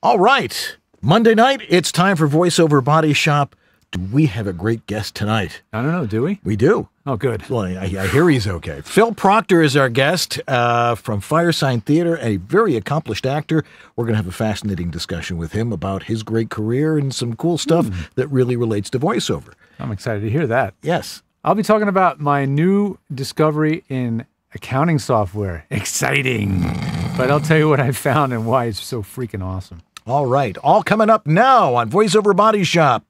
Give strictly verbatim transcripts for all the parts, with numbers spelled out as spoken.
All right. Monday night, it's time for VoiceOver Body Shop. Do we have a great guest tonight? I don't know. Do we? We do. Oh, good. Well, I, I hear he's okay. Phil Proctor is our guest uh, from Firesign Theatre, a very accomplished actor. We're going to have a fascinating discussion with him about his great career and some cool stuff mm. that really relates to voiceover. I'm excited to hear that. Yes. I'll be talking about my new discovery in accounting software. Exciting. But I'll tell you what I found and why it's so freaking awesome. All right. All coming up now on VoiceOver Body Shop.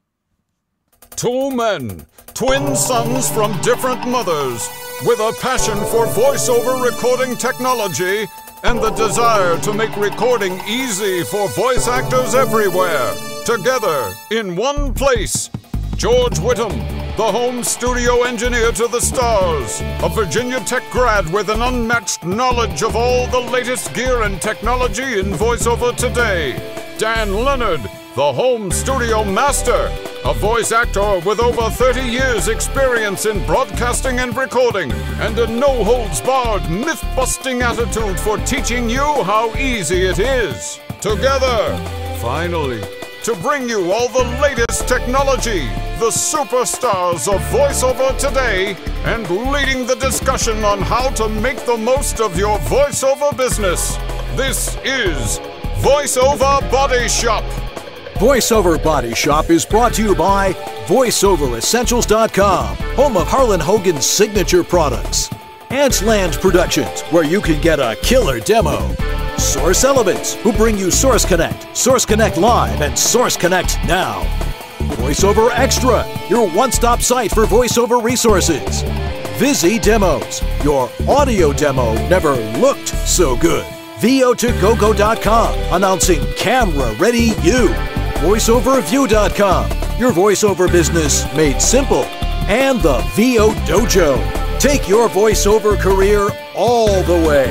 Two men, twin sons from different mothers, with a passion for voiceover recording technology and the desire to make recording easy for voice actors everywhere. Together, in one place, George Whittam, the home studio engineer to the stars, a Virginia Tech grad with an unmatched knowledge of all the latest gear and technology in voiceover today. Dan Leonard, the home studio master, a voice actor with over thirty years experience in broadcasting and recording, and a no-holds-barred, myth-busting attitude for teaching you how easy it is. Together, finally, to bring you all the latest technology, the superstars of voiceover today, and leading the discussion on how to make the most of your voiceover business. This is VoiceOver Body Shop. VoiceOver Body Shop is brought to you by voiceover essentials dot com, home of Harlan Hogan's signature products. Antsland Productions, where you can get a killer demo. Source Elements, who bring you Source Connect, Source Connect Live, and Source Connect Now. VoiceOver Extra, your one-stop site for voiceover resources. Visi Demos, your audio demo never looked so good. V O to go go dot com, announcing Camera Ready You. voiceover view dot com, your voiceover business made simple. And the V O Dojo. Take your voiceover career all the way.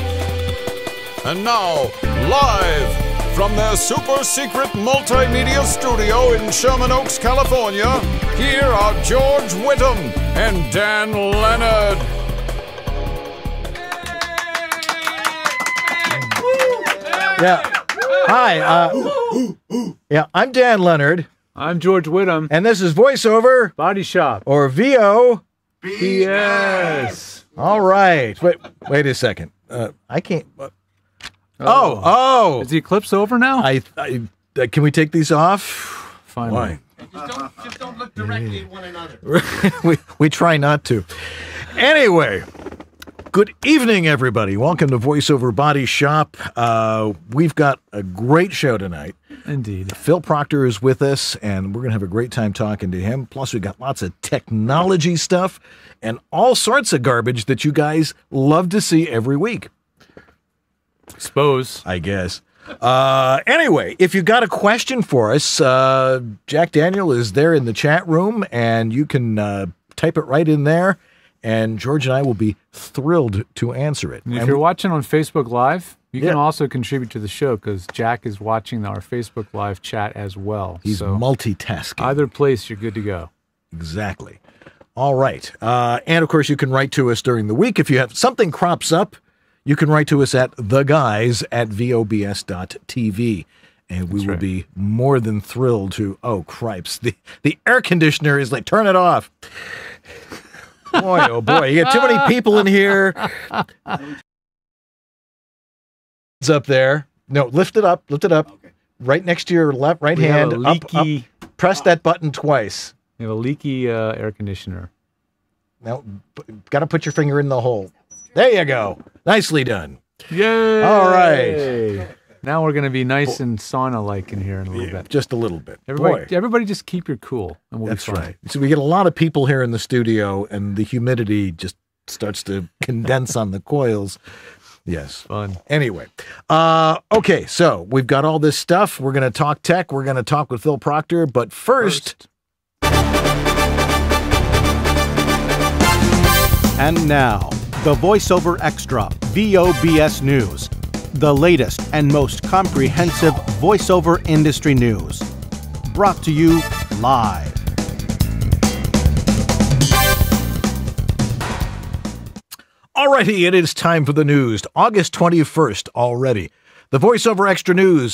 And now, live from their super secret multimedia studio in Sherman Oaks, California, here are George Whittam and Dan Leonard. Yeah. Hi. Uh, yeah, I'm Dan Leonard. I'm George Whittam. And this is VoiceOver Body Shop. Or V O B S. All right. Wait, wait a second. Uh, I can't. Uh, oh, oh. Is the eclipse over now? I, I uh, can we take these off? Fine. Why? Just don't, just don't look directly at one another. we we try not to. Anyway. Good evening, everybody. Welcome to VoiceOver Body Shop. Uh, we've got a great show tonight. Indeed. Phil Proctor is with us, and we're going to have a great time talking to him. Plus, we've got lots of technology stuff and all sorts of garbage that you guys love to see every week. Suppose. I guess. Uh, anyway, if you've got a question for us, uh, Jack Daniel is there in the chat room, and you can uh, type it right in there. And George and I will be thrilled to answer it. And if and you're watching on Facebook Live, you yeah. can also contribute to the show because Jack is watching our Facebook Live chat as well. He's so multitasking. Either place, you're good to go. Exactly. All right. Uh, and, of course, you can write to us during the week. If you have something crops up, you can write to us at the guys at V O B S dot T V. And we That's will right. be more than thrilled to, oh, cripes. The, the air conditioner is like, turn it off. Boy, oh boy, you got too many people in here. It's up there. No, lift it up, lift it up. Okay. Right next to your left, right We hand. have a leaky, up, up. Press that button twice. We have a leaky uh, air conditioner. Now, got to put your finger in the hole. There you go. Nicely done. Yay! All right. Now we're going to be nice and sauna-like in here in a little Yeah, bit. just a little bit. Everybody, Boy. everybody just keep your cool, and we'll That's be fine. right. So we get a lot of people here in the studio, and the humidity just starts to condense on the coils. Yes. Fun. Anyway, uh, okay, so we've got all this stuff. We're going to talk tech. We're going to talk with Phil Proctor, but first... First. And now, the VoiceOver Extra V O B S News. The latest and most comprehensive voiceover industry news. Brought to you live. Alrighty, it is time for the news. August twenty-first already. The VoiceOver Extra News.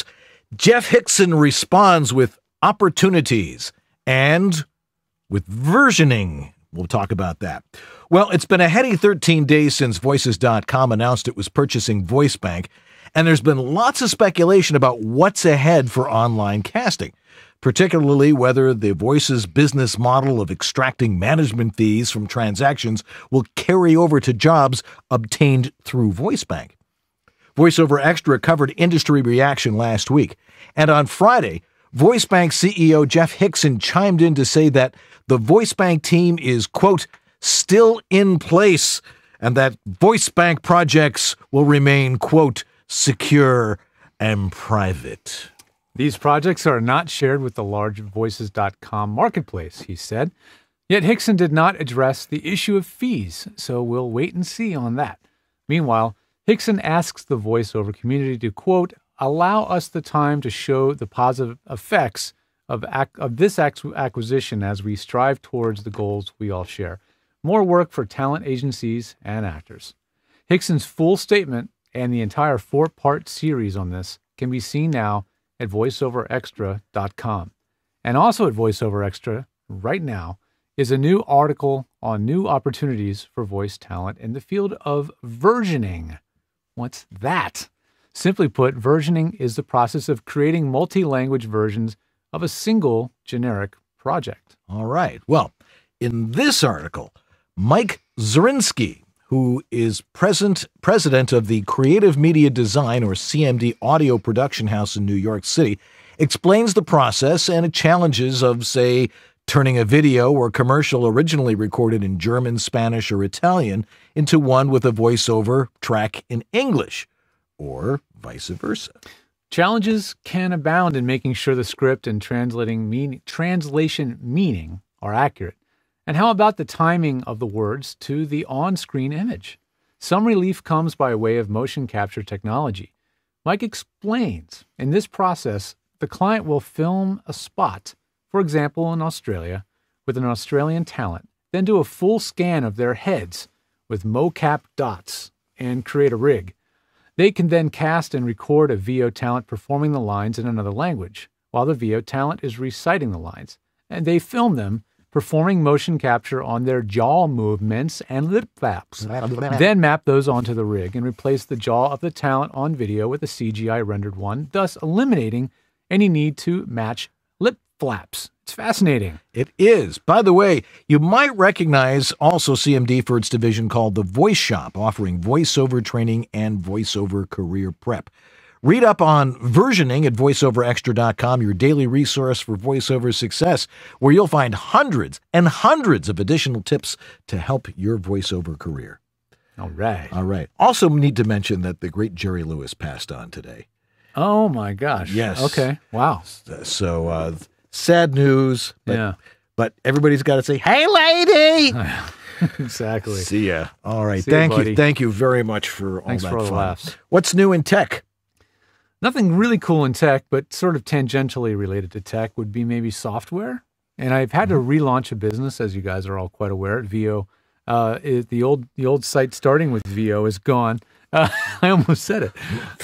Jeff Hickson responds with opportunities and with versioning. We'll talk about that. Well, it's been a heady thirteen days since Voices dot com announced it was purchasing VoiceBank, and there's been lots of speculation about what's ahead for online casting, particularly whether the Voices business model of extracting management fees from transactions will carry over to jobs obtained through VoiceBank. VoiceOver Extra covered industry reaction last week, and on Friday, VoiceBank C E O Jeff Hickson chimed in to say that the VoiceBank team is, quote, still in place, and that VoiceBank projects will remain, quote, secure and private. These projects are not shared with the large Voices dot com marketplace, he said. Yet Hickson did not address the issue of fees, so we'll wait and see on that. Meanwhile, Hickson asks the voiceover community to, quote, allow us the time to show the positive effects of, ac- of this ac- acquisition as we strive towards the goals we all share. More work for talent agencies and actors. Hickson's full statement and the entire four-part series on this can be seen now at voiceover extra dot com. And also at VoiceOver Extra, right now, is a new article on new opportunities for voice talent in the field of versioning. What's that? Simply put, versioning is the process of creating multi-language versions of a single generic project. All right. Well, in this article, Mike Zirinsky, who is present, president of the Creative Media Design, or C M D, audio production house in New York City, explains the process and the challenges of, say, turning a video or commercial originally recorded in German, Spanish, or Italian into one with a voiceover track in English, or vice versa. Challenges can abound in making sure the script and translating mean, translation meaning are accurate. And how about the timing of the words to the on-screen image? Some relief comes by way of motion capture technology. Mike explains, in this process, the client will film a spot, for example in Australia, with an Australian talent, then do a full scan of their heads with mocap dots and create a rig. They can then cast and record a V O talent performing the lines in another language, while the V O talent is reciting the lines, and they film them performing motion capture on their jaw movements and lip flaps. Then map those onto the rig and replace the jaw of the talent on video with a C G I rendered one, thus eliminating any need to match lip flaps. It's fascinating. It is. By the way, you might recognize also C M D for its division called The Voice Shop, offering voiceover training and voiceover career prep. Read up on versioning at voiceover extra dot com, your daily resource for voiceover success, where you'll find hundreds and hundreds of additional tips to help your voiceover career. All right. All right. Also need to mention that the great Jerry Lewis passed on today. Oh, my gosh. Yes. Okay. Wow. So, uh, sad news. But, Yeah. But everybody's got to say, hey, lady! Exactly. See ya. All right. See ya, Thank buddy. you. Thank you very much for all Thanks that for all the fun. laughs. What's new in tech? Nothing really cool in tech, but sort of tangentially related to tech would be maybe software. And I've had to relaunch a business, as you guys are all quite aware. V O, uh, it, the old the old site starting with V O is gone. Uh, I almost said it.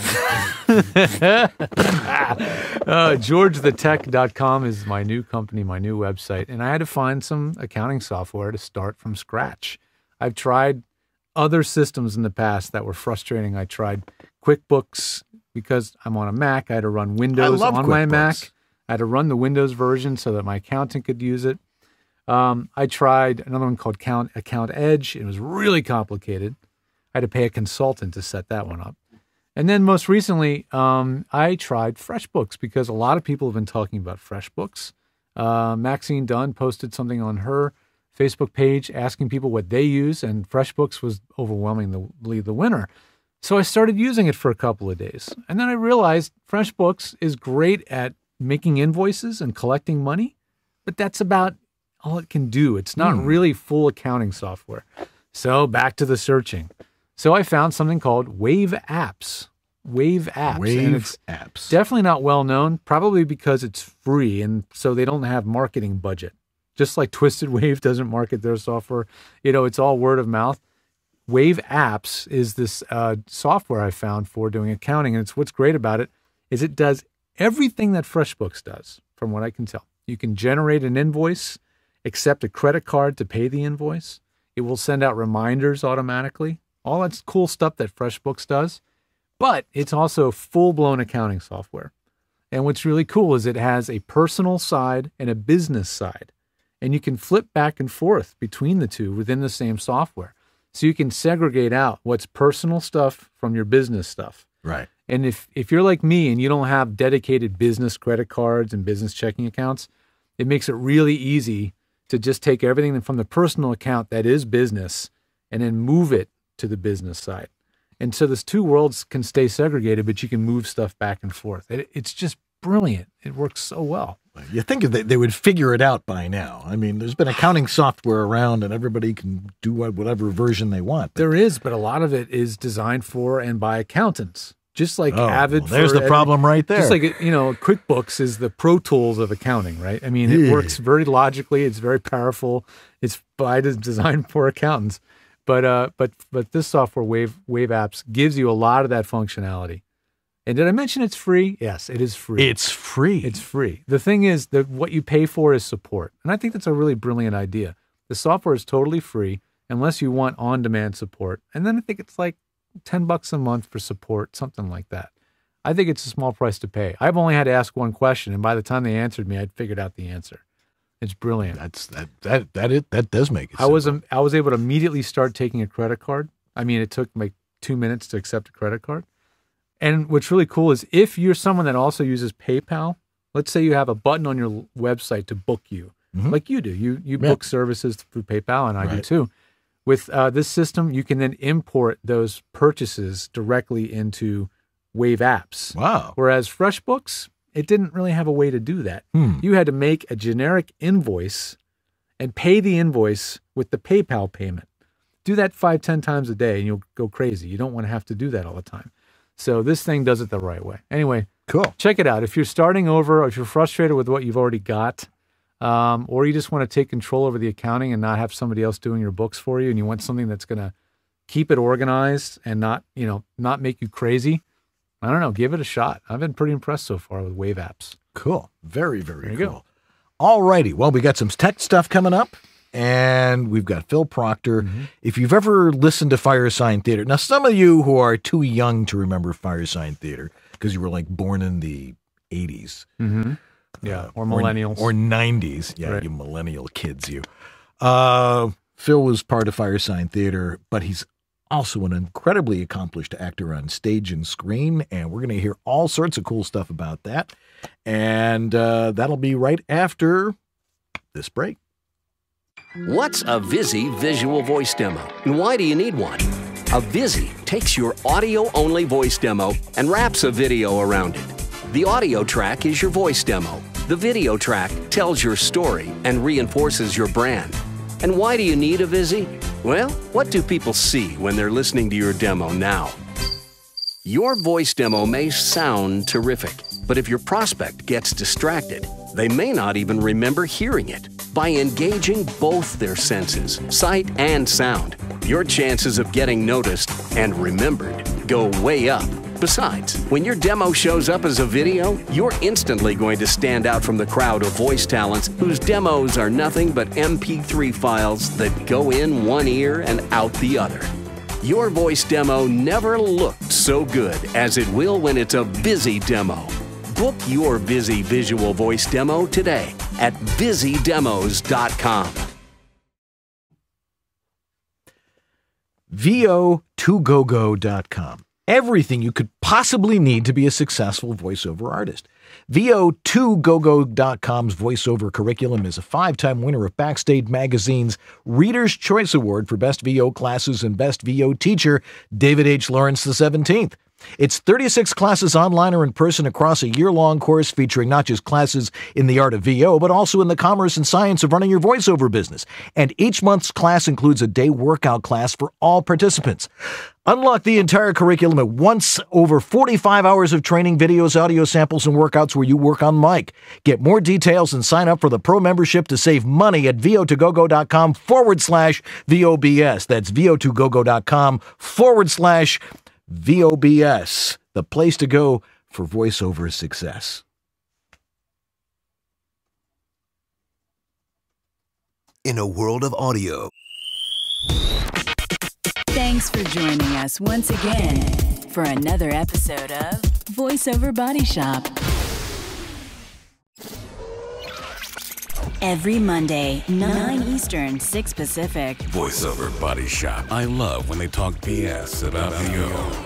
uh, george the tech dot com is my new company, my new website, and I had to find some accounting software to start from scratch. I've tried other systems in the past that were frustrating. I tried QuickBooks because I'm on a Mac. I had to run Windows love on my QuickBooks. Mac. I had to run the Windows version so that my accountant could use it. Um, I tried another one called Count, Account Edge. It was really complicated. I had to pay a consultant to set that one up. And then most recently, um, I tried FreshBooks because a lot of people have been talking about FreshBooks. Uh, Maxine Dunn posted something on her Facebook page asking people what they use, and FreshBooks was overwhelmingly the winner. So I started using it for a couple of days. And then I realized FreshBooks is great at making invoices and collecting money, but that's about all it can do. It's not Hmm. really full accounting software. So back to the searching. So I found something called Wave Apps. Wave Apps. Wave and it's apps. definitely not well known, probably because it's free, and so they don't have marketing budget. Just like Twisted Wave doesn't market their software. You know, it's all word of mouth. Wave Apps is this uh, software I found for doing accounting, and it's what's great about it is it does everything that FreshBooks does, from what I can tell. You can generate an invoice, accept a credit card to pay the invoice. It will send out reminders automatically. All that's cool stuff that FreshBooks does. But it's also full-blown accounting software. And what's really cool is it has a personal side and a business side. And you can flip back and forth between the two within the same software. So you can segregate out what's personal stuff from your business stuff. Right. And if, if you're like me and you don't have dedicated business credit cards and business checking accounts, it makes it really easy to just take everything from the personal account that is business and then move it to the business side. And so those two worlds can stay segregated, but you can move stuff back and forth. It, it's just brilliant. It works so well. You think that they would figure it out by now. I mean, there's been accounting software around and everybody can do whatever version they want. There is, but a lot of it is designed for and by accountants. Just like oh, Avid. Well, there's for the problem right there. Just like, you know, QuickBooks is the Pro Tools of accounting, right? I mean, it yeah. works very logically. It's very powerful. It's by design for accountants. But uh, but but this software, Wave Wave Apps, gives you a lot of that functionality. And did I mention it's free? Yes, it is free. It's free. It's free. The thing is that what you pay for is support. And I think that's a really brilliant idea. The software is totally free unless you want on-demand support. And then I think it's like ten bucks a month for support, something like that. I think it's a small price to pay. I've only had to ask one question, and by the time they answered me, I'd figured out the answer. It's brilliant. That's that that that it that does make it. I was um, I was able to immediately start taking a credit card. I mean, it took like two minutes to accept a credit card. And what's really cool is if you're someone that also uses PayPal, let's say you have a button on your website to book you, mm-hmm. like you do. You you yeah. book services through PayPal, and I right. do too. With uh, this system, you can then import those purchases directly into Wave Apps. Wow. Whereas FreshBooks, it didn't really have a way to do that. Hmm. You had to make a generic invoice and pay the invoice with the PayPal payment. Do that five, ten times a day, and you'll go crazy. You don't want to have to do that all the time. So this thing does it the right way. Anyway, cool. Check it out. If you're starting over, or if you're frustrated with what you've already got, um, or you just want to take control over the accounting and not have somebody else doing your books for you, and you want something that's going to keep it organized and not, you know, not make you crazy, I don't know, give it a shot. I've been pretty impressed so far with Wave Apps. Cool. Very, very there you cool. Go. All righty. Well, we got some tech stuff coming up, and we've got Phil Proctor. Mm-hmm. If you've ever listened to Firesign Theatre, now some of you who are too young to remember Firesign Theatre because you were like born in the eighties. Mm-hmm. Yeah, uh, or millennials. Or, or nineties. Yeah, right. You millennial kids, you. Uh, Phil was part of Firesign Theatre, but he's also an incredibly accomplished actor on stage and screen, and we're going to hear all sorts of cool stuff about that. And uh, that'll be right after this break. What's a Visi visual voice demo, and why do you need one? A Visi takes your audio-only voice demo and wraps a video around it. The audio track is your voice demo. The video track tells your story and reinforces your brand. And why do you need a Visi? Well, what do people see when they're listening to your demo now? Your voice demo may sound terrific, but if your prospect gets distracted, they may not even remember hearing it. By engaging both their senses, sight and sound, your chances of getting noticed and remembered go way up. Besides, when your demo shows up as a video, you're instantly going to stand out from the crowd of voice talents whose demos are nothing but M P three files that go in one ear and out the other. Your voice demo never looked so good as it will when it's a Visi demo. Book your Visi visual voice demo today at visi demos dot com. V O two go go dot com. Everything you could possibly need to be a successful voiceover artist. V O two go go dot com's voiceover curriculum is a five-time winner of Backstage Magazine's Reader's Choice Award for Best V O Classes and Best V O Teacher, David H. Lawrence the seventeenth. It's thirty-six classes online or in person across a year-long course featuring not just classes in the art of V O, but also in the commerce and science of running your voiceover business. And each month's class includes a day workout class for all participants. Unlock the entire curriculum at once, over forty-five hours of training, videos, audio samples, and workouts where you work on mic. Get more details and sign up for the pro membership to save money at V O two go go dot com forward slash V O B S. That's V O two go go dot com forward slash V O B S, the place to go for voiceover success? In a world of audio. Thanks for joining us once again for another episode of VoiceOver Body Shop. Every Monday, nine Eastern, six Pacific. VoiceOver Body Shop. I love when they talk B S about V O.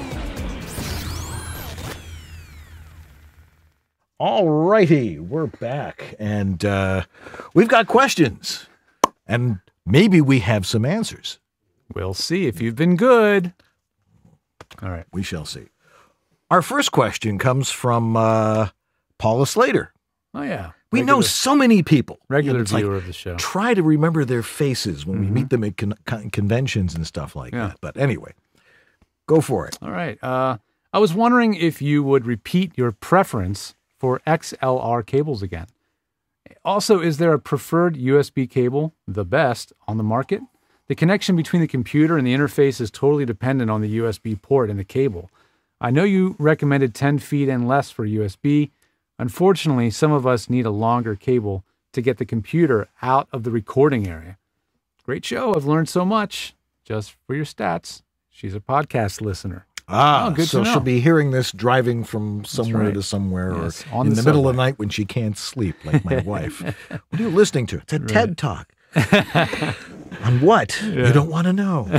All righty, we're back, and uh, we've got questions, and maybe we have some answers. We'll see if you've been good. All right. We shall see. Our first question comes from uh, Paula Slater. Oh, yeah. We Regular, know so many people. Regular You know, viewer like, of the show. Try to remember their faces when Mm-hmm. we meet them at con- con- conventions and stuff like Yeah. that. But anyway, go for it. All right. Uh, I was wondering if you would repeat your preference for X L R cables again. Also, is there a preferred U S B cable, the best, on the market? The connection between the computer and the interface is totally dependent on the U S B port and the cable. I know you recommended ten feet and less for U S B. Unfortunately, some of us need a longer cable to get the computer out of the recording area. Great show. I've learned so much. Just for your stats, she's a podcast listener. Ah, Oh, good so to know. she'll be hearing this driving from somewhere right. to somewhere, Yes, or on in the the, middle of the subway. night when she can't sleep, like my wife. What are you listening to? It's a TED Talk. On what? You don't want to know.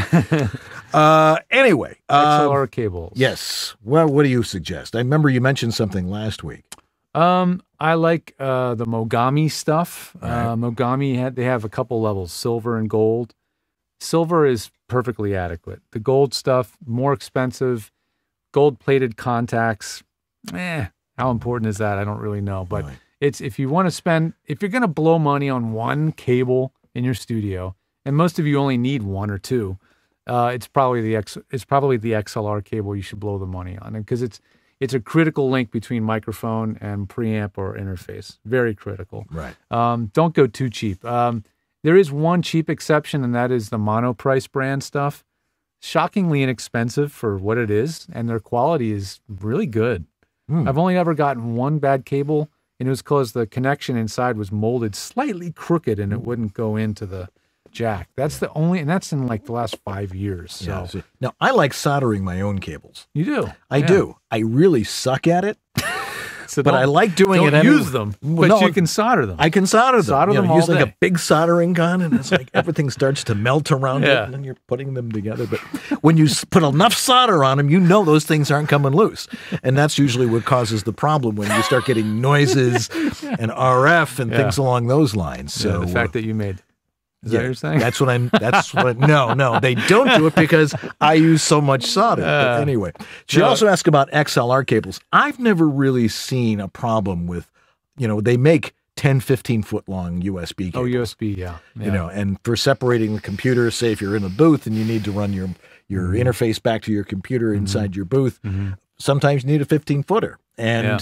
uh, anyway. X L um, R cables. Yes. Well, what do you suggest? I remember you mentioned something last week. Um, I like uh, the Mogami stuff. Right. Uh, Mogami had they have a couple levels, silver and gold. Silver is perfectly adequate. The gold stuff, more expensive. Gold-plated contacts, eh? How important is that? I don't really know. But Right. it's if you want to spend, if you're going to blow money on one cable in your studio, and most of you only need one or two, uh, it's probably the X. It's probably the X L R cable you should blow the money on, because it's it's a critical link between microphone and preamp or interface. Very critical. Right. Um, don't go too cheap. Um, there is one cheap exception, and that is the Monoprice brand stuff. Shockingly inexpensive for what it is, and their quality is really good. Hmm. I've only ever gotten one bad cable, and it was because the connection inside was molded slightly crooked, and it wouldn't go into the jack. That's the only, and that's in like the last five years. So Yeah, see, now, I like soldering my own cables. you do. I Yeah. do. I really suck at it, So but don't- I like doing don't it anyway. use them, Well, but no, you can solder them. I can solder them. Solder you know, them all use like day. a big soldering gun, and it's like everything starts to melt around it, Yeah. and then you're putting them together. But when you s- put enough solder on them, you know those things aren't coming loose, and that's usually what causes the problem when you start getting noises and R F and Yeah. things along those lines. Yeah, So the fact that you made. Is that what you're saying? That's what I'm. That's what. No, no, they don't do it because I use so much solder. But Uh, anyway, she no. also asked about X L R cables. I've never really seen a problem with, you know, they make ten, fifteen foot long U S B cables. Oh, U S B, yeah. You yeah. know, and for separating the computer, say if you're in a booth and you need to run your your Mm-hmm. interface back to your computer inside your booth, sometimes you need a fifteen footer. And Yeah.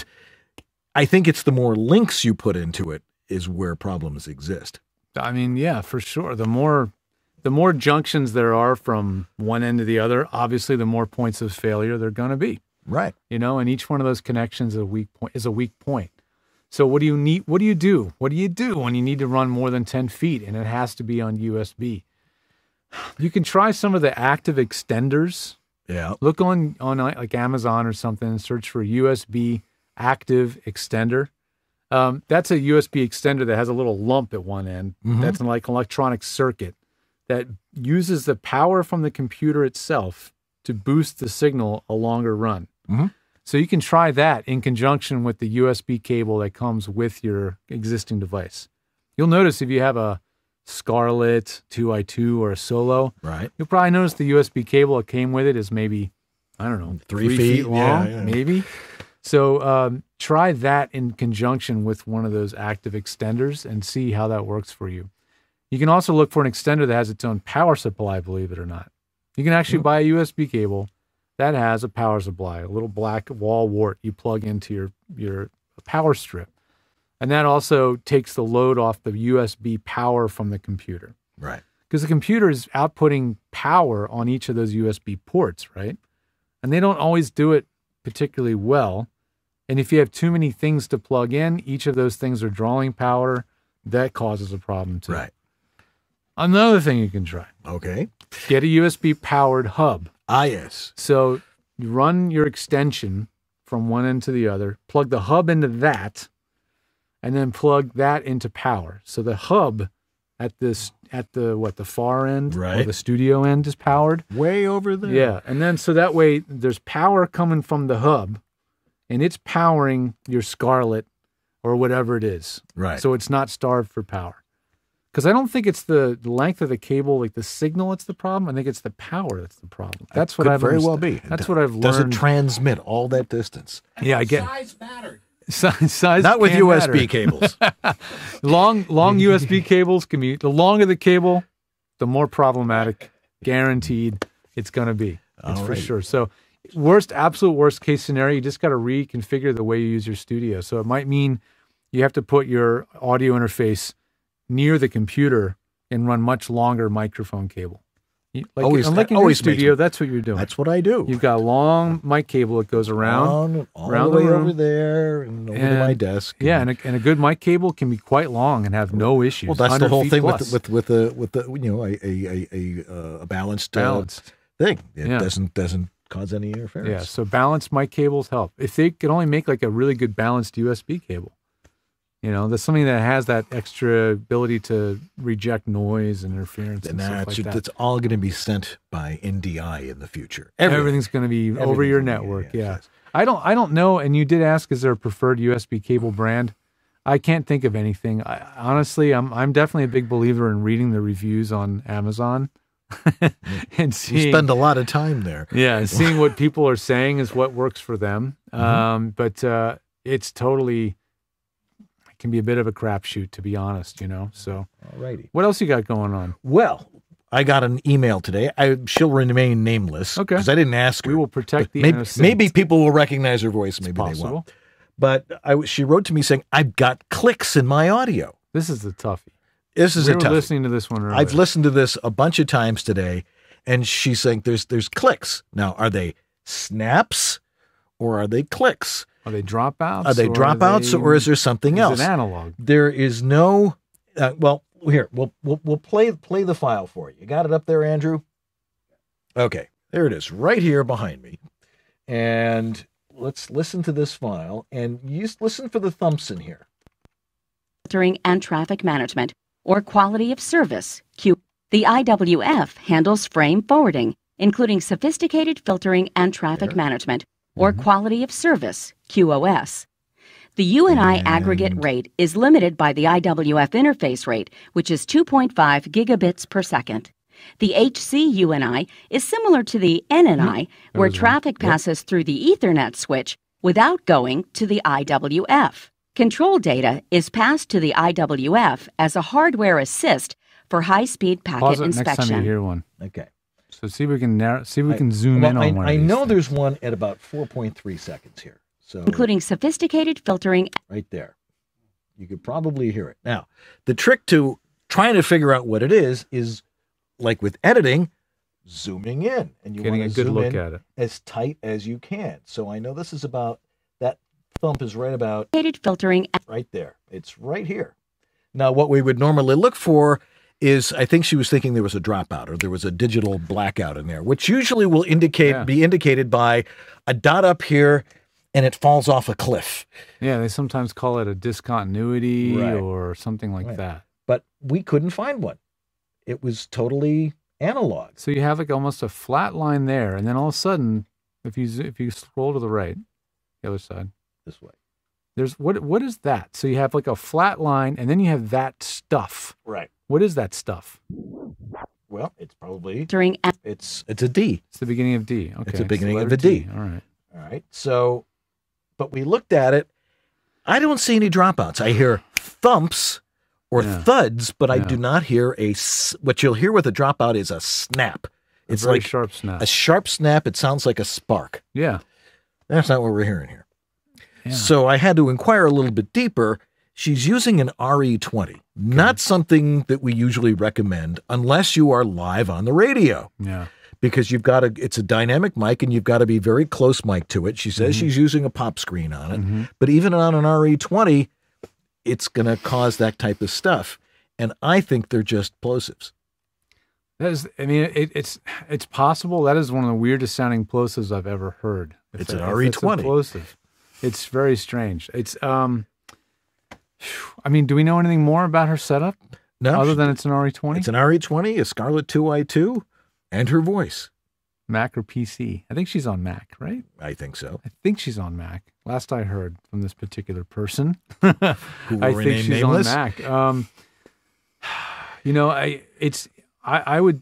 I think it's the more links you put into it is where problems exist. I mean, yeah, for sure. The more the more junctions there are from one end to the other, obviously the more points of failure there are going to be. Right. You know, and each one of those connections is a weak point is a weak point. So what do you need what do you do? What do you do when you need to run more than ten feet and it has to be on U S B? You can try some of the active extenders. Yeah. Look on on uh, like Amazon or something and search for U S B active extender. Um, that's a U S B extender that has a little lump at one end. Mhm. That's like an electronic circuit that uses the power from the computer itself to boost the signal a longer run. Mhm. So you can try that in conjunction with the U S B cable that comes with your existing device. You'll notice if you have a Scarlett two i two or a Solo, Right. you'll probably notice the U S B cable that came with it is maybe, I don't know, Three three, feet, feet, long, yeah, yeah. maybe. So um, try that in conjunction with one of those active extenders and see how that works for you. You can also look for an extender that has its own power supply, believe it or not. You can actually buy a U S B cable that has a power supply, a little black wall wart you plug into your, your power strip. And that also takes the load off the U S B power from the computer. Right. Because the computer is outputting power on each of those U S B ports, right? And they don't always do it particularly well. And if you have too many things to plug in, each of those things are drawing power. That causes a problem too. Right. Another thing you can try. Okay. Get a U S B powered hub. Ah, yes. So you run your extension from one end to the other, plug the hub into that, and then plug that into power. So the hub at this at the what the far end right. or the studio end is powered. Way over there. Yeah. And then so that way there's power coming from the hub and it's powering your Scarlett or whatever it is. Right. So it's not starved for power. Because I don't think it's the length of the cable, like the signal, that's the problem. I think it's the power that's the problem. That's That what could I've very well understood. be. That's what I've learned. Does it transmit all that distance? Yeah, I get Size mattered. size. size Not with can U S B matter. cables. long, long U S B cables can be. The longer the cable, the more problematic. Guaranteed, it's going to be. It's for Alrighty. sure. So, worst, absolute worst case scenario, you just got to reconfigure the way you use your studio. So it might mean you have to put your audio interface near the computer and run much longer microphone cable. You- Like, Always- like that in your always makes studio, me- that's what you're doing. That's what I do. You've got a long mic cable that goes around, Around, all around the the way room. over there and over to And- my desk. yeah, and- and a, and a good mic cable can be quite long and have no issues. well, that's the one hundred whole feet thing plus. with the, with with the with the you know a a a, a, uh, a balanced, uh, Balanced. thing. It Yeah. doesn't doesn't cause any interference. Yeah, so balanced mic cables help. If they could only make like a really good balanced U S B cable, you know, there's something that has that extra ability to reject noise and interference and, and stuff that's like that. that's all going to be sent by N D I in the future. Everything's going to be over Everything's your gonna be- network. yes, Yeah, yes. I don't, I don't know. And you did ask, is there a preferred U S B cable brand? I can't think of anything. I, honestly, I'm, I'm definitely a big believer in reading the reviews on Amazon and seeing. You spend a lot of time there. Yeah, and seeing what people are saying is what works for them. Mm-hmm. Um, but uh, it's totally it can be a bit of a crapshoot, to be honest. You know. So, Alrighty. what else you got going on? Well, I got an email today. I she'll remain nameless. Okay. Because I didn't ask her. We will protect But the maybe, innocent. maybe people will recognize her voice. Maybe they possible. won't. But I, she wrote to me saying, I've got clicks in my audio. This is the toughie. This is we a were toughie. listening to this one earlier. I've listened to this a bunch of times today, and she's saying there's there's clicks. Now, are they snaps or are they clicks? Are they dropouts? Are they or dropouts they- or is there something is else? it analog? There is no. Uh, well, here we'll, we'll we'll play play the file for you. You got it up there, Andrew? Okay, there it is, right here behind me. And let's listen to this file, and you just listen for the thumps in here. Filtering and traffic management, or quality of service, Q. The I W F handles frame forwarding, including sophisticated filtering and traffic There. management, or quality of service, Q O S. The U N I aggregate And- rate is limited by the I W F interface rate, which is two point five gigabits per second. The H C U N I is similar to the N N I, where was one. traffic passes through the Ethernet switch without going to the I W F. Control data is passed to the I W F as a hardware assist for high-speed packet Pause it inspection. next time you hear one. Okay. So see if we can narrow, see if we I- can zoom well, in on I, one. I of these know things. there's one at about four point three seconds here. So Including sophisticated filtering. right there. You could probably hear it. Now, the trick to trying to figure out what it is is like with editing, zooming in, and you Getting want a to good zoom look in at it. as tight as you can. So I know this is about that thump is right about filtering right there. It's right here. Now, what we would normally look for is, I think she was thinking there was a dropout or there was a digital blackout in there, which usually will indicate Yeah. be indicated by a dot up here and it falls off a cliff. Yeah, they sometimes call it a discontinuity Right. or something like Right. that. But we couldn't find one. It was totally analog. So you have like almost a flat line there, and then all of a sudden, if you zo- if you scroll to the right, the other side, This way. there's what what is that? So you have like a flat line, and then you have that stuff. Right. What is that stuff? Well, it's probably filtering and it's it's a D. It's the beginning of D. Okay, the beginning so of letter a D. All right. All right. So, but we looked at it. I don't see any dropouts. I hear thumps or Yeah. thuds, but I Yeah. do not hear a. s- What you'll hear with a dropout is a snap. A It's very like sharp snap. a sharp snap. It sounds like a spark. Yeah. That's not what we're hearing here. Yeah. So I had to inquire a little bit deeper. She's using an R E twenty, not something that we usually recommend unless you are live on the radio, Yeah. because you've got a, it's a dynamic mic and you've got to be very close mic to it. She says Mm-hmm. she's using a pop screen on it, Mm-hmm. but even on an R E twenty, it's going to cause that type of stuff. And I think they're just plosives. That is, I mean, it, it's it's possible. That is one of the weirdest sounding plosives I've ever heard. If It's that- an if R E it's a twenty. plosive. It's very strange. It's, um, I mean, do we know anything more about her setup? No, Other she- than it's an R E twenty? It's an R E twenty, a Scarlett two I two, and her voice. Mac or P C? I think she's on Mac, right? I think so. I think she's on Mac. Last I heard from this particular person, Who I will think remain she's nameless? on Mac. Um, you know, I it's I, I would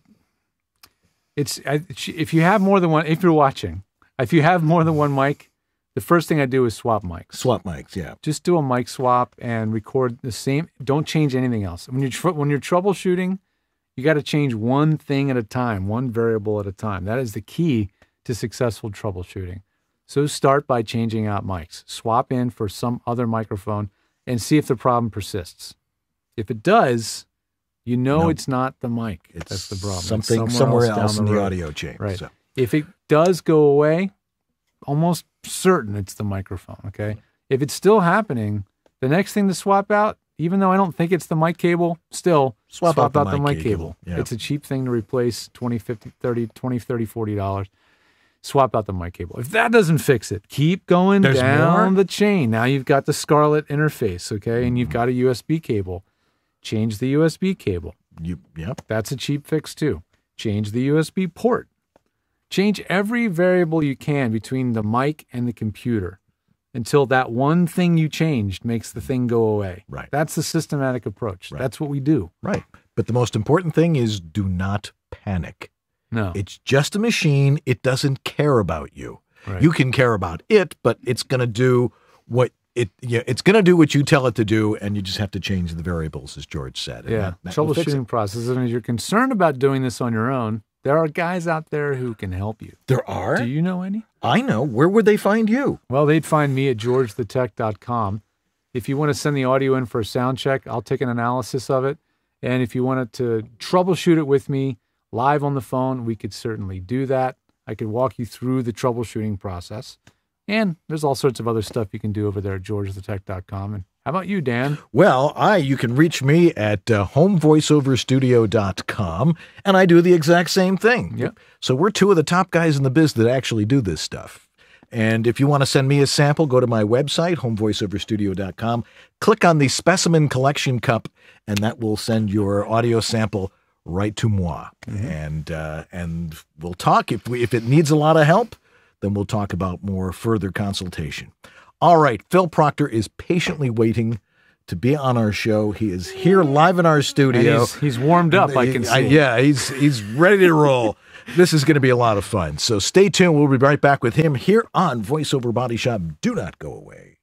it's I, if you have more than one. If you're watching, if you have more than one mic, the first thing I do is swap mics. Swap mics, yeah. Just do a mic swap and record the same. Don't change anything else. When you're tr- when you're troubleshooting, you got to change one thing at a time, one variable at a time. That is the key to successful troubleshooting. So start by changing out mics. Swap in for some other microphone and see if the problem persists. If it does, you know No. it's not the mic. It's That's the problem. It's something somewhere down else in the road. audio chain. Right. So. If it does go away, almost certain it's the microphone, okay? If it's still happening, the next thing to swap out, even though I don't think it's the mic cable, still Swap swap, out out the the mic mic cable. cable. Yeah. It's a cheap thing to replace, twenty, fifty, thirty, twenty, thirty, forty dollars. Swap out the mic cable. If that doesn't fix it, keep going There's down more? the chain. Now you've got the Scarlett interface, okay? And you've got a U S B cable. Change the U S B cable. You, yep. That's a cheap fix too. Change the U S B port. Change every variable you can between the mic and the computer until that one thing you changed makes the thing go away. Right. That's the systematic approach. Right. That's what we do. Right. But the most important thing is do not panic. No. It's just a machine. It doesn't care about you. Right. You can care about it, but it's going to do what it, yeah, it's going to do what you tell it to do, and you just have to change the variables, as George said. and Yeah. that- that will fix it. Troubleshooting process. And if you're concerned about doing this on your own, there are guys out there who can help you. There are? Do you know any? I know. Where would they find you? Well, they'd find me at george the tech dot com. If you want to send the audio in for a sound check, I'll take an analysis of it. And if you wanted to troubleshoot it with me live on the phone, we could certainly do that. I could walk you through the troubleshooting process. And there's all sorts of other stuff you can do over there at george the tech dot com. And how about you, Dan? Well, I you can reach me at uh, home voiceover studio dot com, and I do the exact same thing. Yep. So we're two of the top guys in the biz that actually do this stuff. And if you want to send me a sample, go to my website, home voiceover studio dot com, click on the Specimen Collection Cup, and that will send your audio sample right to moi. Mm-hmm. And uh, and we'll talk. If we, if it needs a lot of help, then we'll talk about more further consultation. All right, Phil Proctor is patiently waiting to be on our show. He is here live in our studio. And he's, he's warmed up, I can see. I- yeah, he's he's ready to roll. This is going to be a lot of fun. So stay tuned. We'll be right back with him here on VoiceOver Body Shop. Do not go away.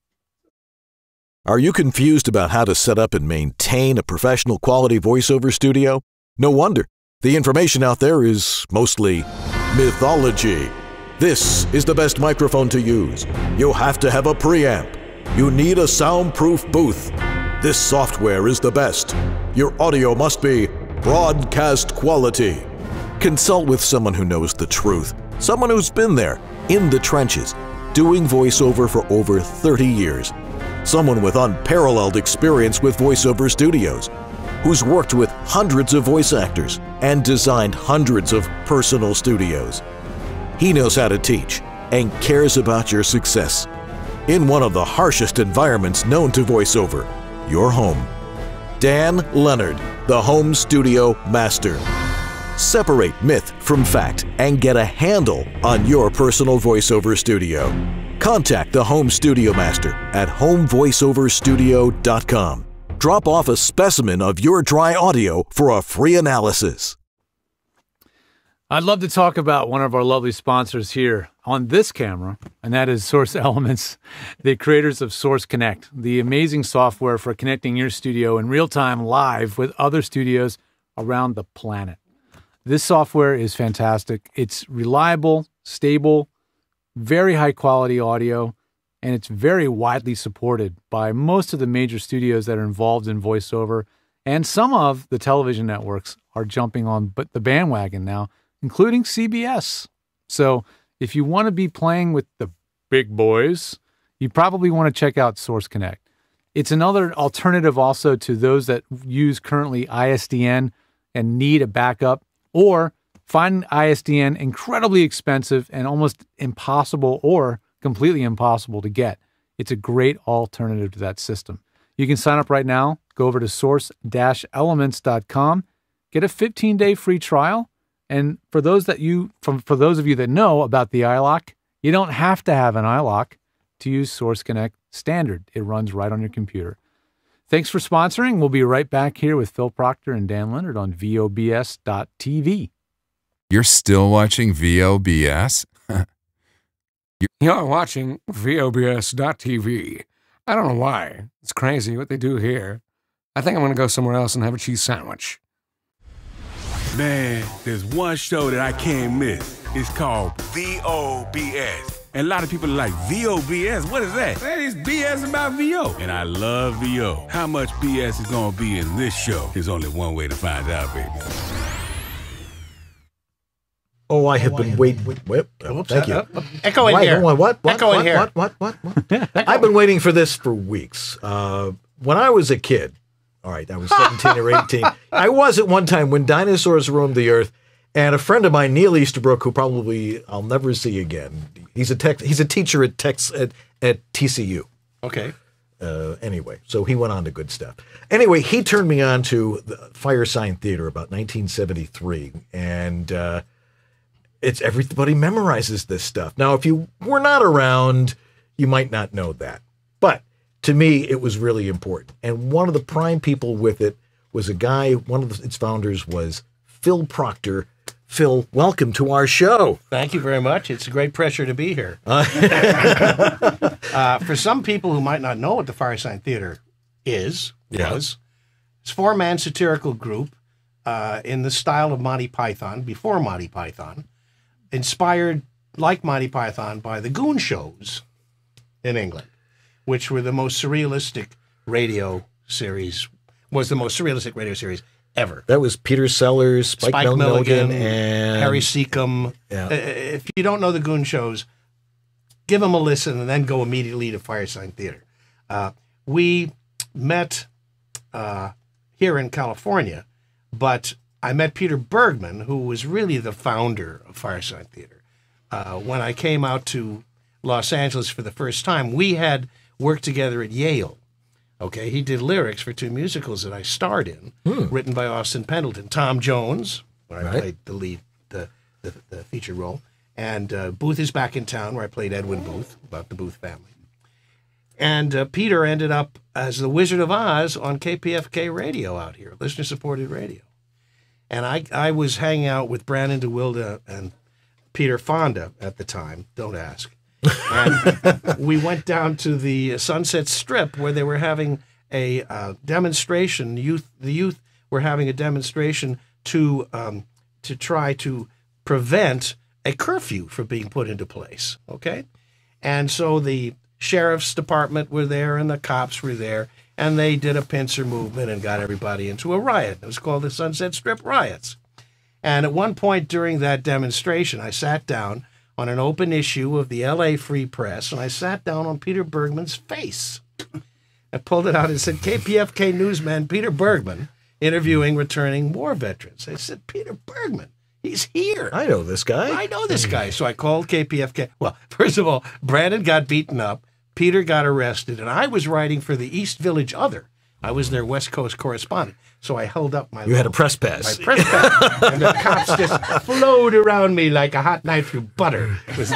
Are you confused about how to set up and maintain a professional quality voiceover studio? No wonder. The information out there is mostly mythology. This is the best microphone to use. You have to have a preamp. You need a soundproof booth. This software is the best. Your audio must be broadcast quality. Consult with someone who knows the truth. Someone who's been there, in the trenches, doing voiceover for over thirty years. Someone with unparalleled experience with voiceover studios, who's worked with hundreds of voice actors and designed hundreds of personal studios. He knows how to teach and cares about your success. In one of the harshest environments known to voiceover, your home. Dan Leonard, the Home Studio Master. Separate myth from fact and get a handle on your personal voiceover studio. Contact the Home Studio Master at home voiceover studio dot com. Drop off a specimen of your dry audio for a free analysis. I'd love to talk about one of our lovely sponsors here on this camera, and that is Source Elements, the creators of Source Connect, the amazing software for connecting your studio in real time live with other studios around the planet. This software is fantastic. It's reliable, stable, very high quality audio, and it's very widely supported by most of the major studios that are involved in voiceover, and some of the television networks are jumping on but the bandwagon now including C B S. So if you want to be playing with the big boys, you probably want to check out Source Connect. It's another alternative also to those that use currently I S D N and need a backup, or find I S D N incredibly expensive and almost impossible or completely impossible to get. It's a great alternative to that system. You can sign up right now. Go over to source dash elements dot com, get a fifteen day free trial. And for those that you, from, for those of you that know about the iLock, you don't have to have an iLock to use Source Connect Standard. It runs right on your computer. Thanks for sponsoring. We'll be right back here with Phil Proctor and Dan Leonard on V O B S dot T V. You're still watching V O B S? You're watching V O B S dot T V. I don't know why. It's crazy what they do here. I think I'm going to go somewhere else and have a cheese sandwich. Man, there's one show that I can't miss. It's called V O B S. And a lot of people are like, V O B S? What is that? That is B S about V O. And I love V O. How much B S is going to be in this show? There's only one way to find out, baby. Oh, I have been waiting. Wait, oh, thank you. Uh, uh, echo in Wait, here. What? What? What? Echo what, in here. What? What? What? What? I've been waiting for this for weeks. Uh, when I was a kid, all right, I was seventeen or eighteen. I was at one time when dinosaurs roamed the earth, and a friend of mine, Neil Easterbrook, who probably I'll never see again. He's a tech, He's a teacher at Tex at, at T C U. Okay. Uh, anyway, so he went on to good stuff. Anyway, he turned me on to the Firesign Theatre about nineteen seventy-three, and uh, it's everybody memorizes this stuff. Now, if you were not around, you might not know that, but to me, it was really important. And one of the prime people with it was a guy. One of the, its founders was Phil Proctor. Phil, welcome to our show. Thank you very much. It's a great pleasure to be here. uh, for some people who might not know what the Firesign Theatre is, Yeah. was, it's a four-man satirical group uh, in the style of Monty Python, before Monty Python, inspired, like Monty Python, by the Goon shows in England, which were the most surrealistic radio series, was the most surrealistic radio series ever. That was Peter Sellers, Spike, Spike Mil- Milligan, Milligan, and Harry Seacombe. Yeah. Uh, If you don't know the Goon shows, give them a listen and then go immediately to Firesign Theatre. Uh, we met uh, here in California, but I met Peter Bergman, who was really the founder of Firesign Theatre. Uh, when I came out to Los Angeles for the first time, we had worked together at Yale. Okay, he did lyrics for two musicals that I starred in, Hmm. written by Austin Pendleton. Tom Jones, where I Right. played the lead, the, the, the feature role, and uh, Booth is Back in Town, where I played Edwin Booth, about the Booth family. And uh, Peter ended up as the Wizard of Oz on K P F K radio out here, listener-supported radio. And I, I was hanging out with Brandon DeWilde and Peter Fonda at the time, don't ask. And we went down to the Sunset Strip where they were having a uh, demonstration. Youth, the youth were having a demonstration to um, to try to prevent a curfew from being put into place. Okay, and so the sheriff's department were there and the cops were there, and they did a pincer movement and got everybody into a riot. It was called the Sunset Strip riots. And at one point during that demonstration, I sat down on an open issue of the L A Free Press, and I sat down on Peter Bergman's face. I pulled it out and said, K P F K newsman Peter Bergman interviewing returning war veterans. I said, Peter Bergman, he's here. I know this guy. I know this guy. So I called K P F K. Well, first of all, Brandon got beaten up, Peter got arrested, and I was writing for the East Village Other. I was their West Coast correspondent. So I held up my... You had a press pass. My press pass. And the cops just flowed around me like a hot knife through butter.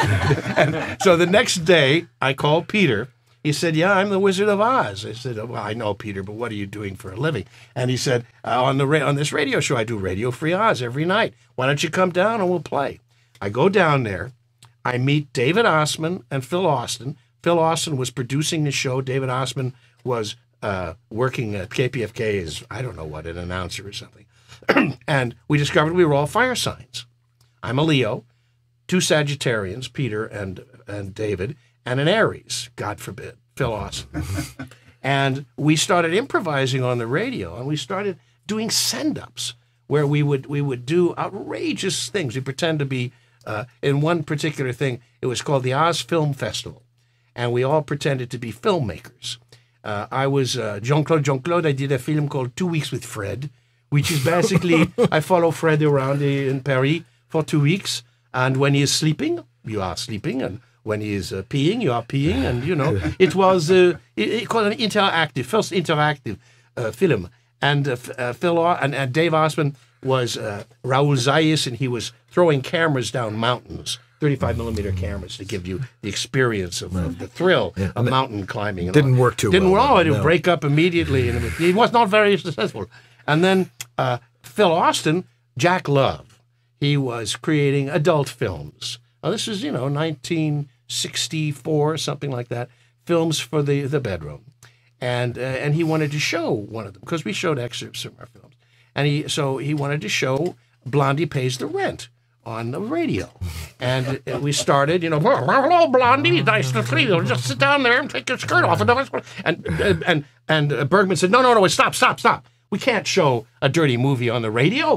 And so the next day, I called Peter. He said, yeah, I'm the Wizard of Oz. I said, well, I know, Peter, but what are you doing for a living? And he said, uh, on the ra- on this radio show, I do Radio Free Oz every night. Why don't you come down and we'll play? I go down there. I meet David Osman and Phil Austin. Phil Austin was producing the show. David Osman was... Uh, working at K P F K as, I don't know what, an announcer or something. And we discovered we were all fire signs. I'm a Leo, two Sagittarians, Peter and, and David, and an Aries, God forbid, Phil Austin. And we started improvising on the radio, and we started doing send-ups. where we would we would do outrageous things. We pretend to be uh, in one particular thing. It was called the Oz Film Festival, and we all pretended to be filmmakers. Uh, I was uh, Jean-Claude. Jean-Claude. I did a film called Two Weeks with Fred, which is basically I follow Fred around in Paris for two weeks, and when he is sleeping, you are sleeping, and when he is uh, peeing, you are peeing, and you know it was uh, it, it called an interactive, first interactive uh, film, and uh, uh, Phil Ar- and, and Dave Osman was uh, Raoul Zayas, and he was throwing cameras down mountains. thirty-five millimeter cameras to give you the experience of, of the thrill yeah. of mountain climbing. And didn't all. work too didn't well. Didn't work. Oh, it would no. break up immediately, and it, was, it was not very successful. And then uh, Phil Austin, Jack Love, he was creating adult films. Now, this is, you know, nineteen sixty-four, something like that, films for the, the bedroom. And uh, and he wanted to show one of them, because we showed excerpts from our films. And he so he wanted to show Blondie Pays the Rent on the radio. And we started, you know, hello, Blondie, nice to see you. Just sit down there and take your skirt off. And and and Bergman said, no, no, no, stop, stop, stop. We can't show a dirty movie on the radio.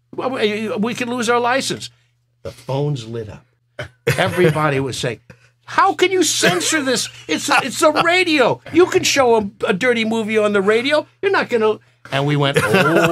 We could lose our license. The phones lit up. Everybody was saying, how can you censor this? It's a, it's a radio. You can show a, a dirty movie on the radio. You're not going to... And we went,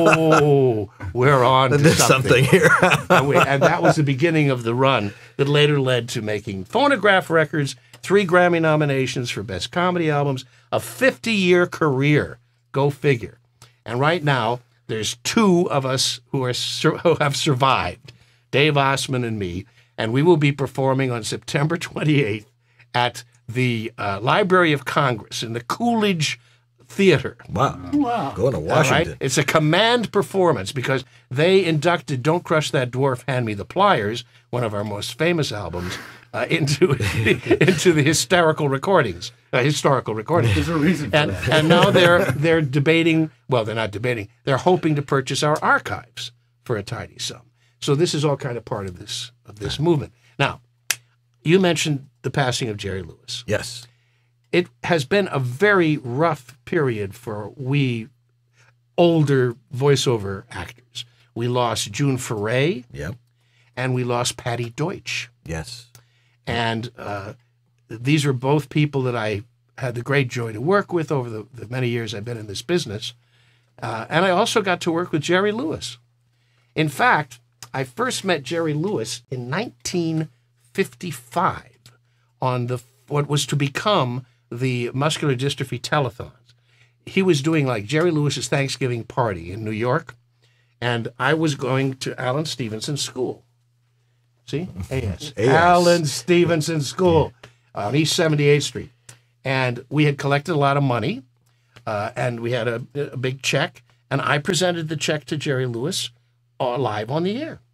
oh, we're on to There's something. something here. and, we, and that was the beginning of the run that later led to making phonograph records, three Grammy nominations for Best Comedy Albums, a fifty-year career. Go figure. And right now, there's two of us who are who have survived, Dave Osman and me, and we will be performing on September twenty-eighth at the uh, Library of Congress in the Coolidge Theater. Wow. Wow. Going to Washington. Right? It's a command performance because they inducted Don't Crush That Dwarf, Hand Me the Pliers, one of our most famous albums, uh, into into the hysterical recordings, uh, historical recordings. There's a reason for and, that. And now they're they're debating, well, they're not debating, they're hoping to purchase our archives for a tidy sum. So this is all kind of part of this of this movement. Now, you mentioned the passing of Jerry Lewis. Yes. It has been a very rough period for we older voiceover actors. We lost June Foray. Yep. And we lost Patty Deutsch. Yes. And uh, these are both people that I had the great joy to work with over the, the many years I've been in this business. Uh, and I also got to work with Jerry Lewis. In fact, I first met Jerry Lewis in nineteen fifty-five on the what was to become the muscular dystrophy telethons. He was doing like Jerry Lewis's Thanksgiving party in New York, and I was going to Alan Stevenson's school. See? A S. A S. Alan Stevenson School on East seventy-eighth Street. And we had collected a lot of money, uh, and we had a, a big check, and I presented the check to Jerry Lewis uh, live on the air.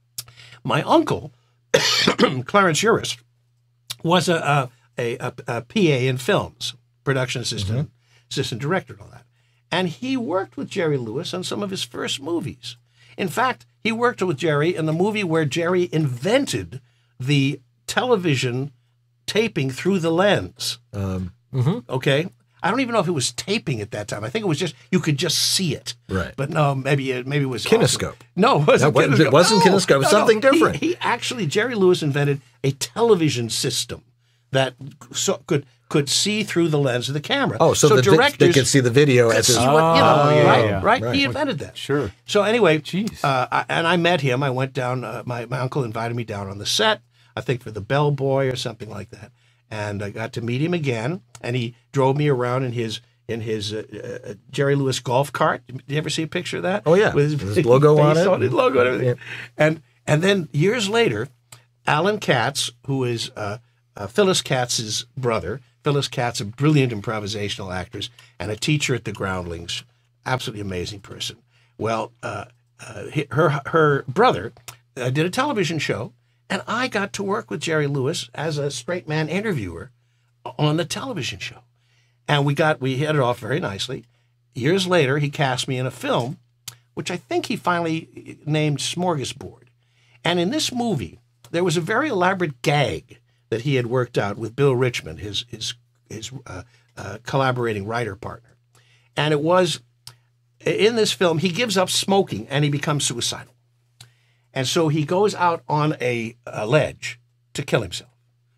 My uncle, Clarence Uris, was a, a, a, a P A in films, production assistant, mm-hmm. assistant director and all that. And he worked with Jerry Lewis on some of his first movies. In fact, he worked with Jerry in the movie where Jerry invented the television taping through the lens. Um, mm-hmm. Okay? I don't even know if it was taping at that time. I think it was just, you could just see it. Right. But no, maybe it, maybe it was... Kinescope. Awesome. No, it wasn't no, Kinescope. It wasn't no, Kinescope. It was no, something no. different. He, he actually, Jerry Lewis invented a television system that so, could could see through the lens of the camera. Oh, so, so the, directors they could see the video as see his... what, you know, Oh, yeah, right, yeah. right? Right. He invented that. Sure. So anyway, Jeez. Uh, I, and I met him. I went down, uh, my, my uncle invited me down on the set, I think for the Bellboy or something like that. And I got to meet him again, and he drove me around in his in his uh, uh, Jerry Lewis golf cart. Did you ever see a picture of that? Oh, yeah. With his, With his logo on face it. On his logo and everything. Yeah. And, and then years later, Alan Katz, who is uh, uh, Phyllis Katz's brother, Phyllis Katz, a brilliant improvisational actress and a teacher at the Groundlings, absolutely amazing person. Well, uh, uh, her her brother uh, did a television show, and I got to work with Jerry Lewis as a straight man interviewer on the television show. And we got we hit it off very nicely. Years later, he cast me in a film, which I think he finally named Smorgasbord. And in this movie, there was a very elaborate gag that he had worked out with Bill Richmond, his his his uh, uh, collaborating writer partner. And it was in this film, he gives up smoking and he becomes suicidal. And so he goes out on a, a ledge to kill himself.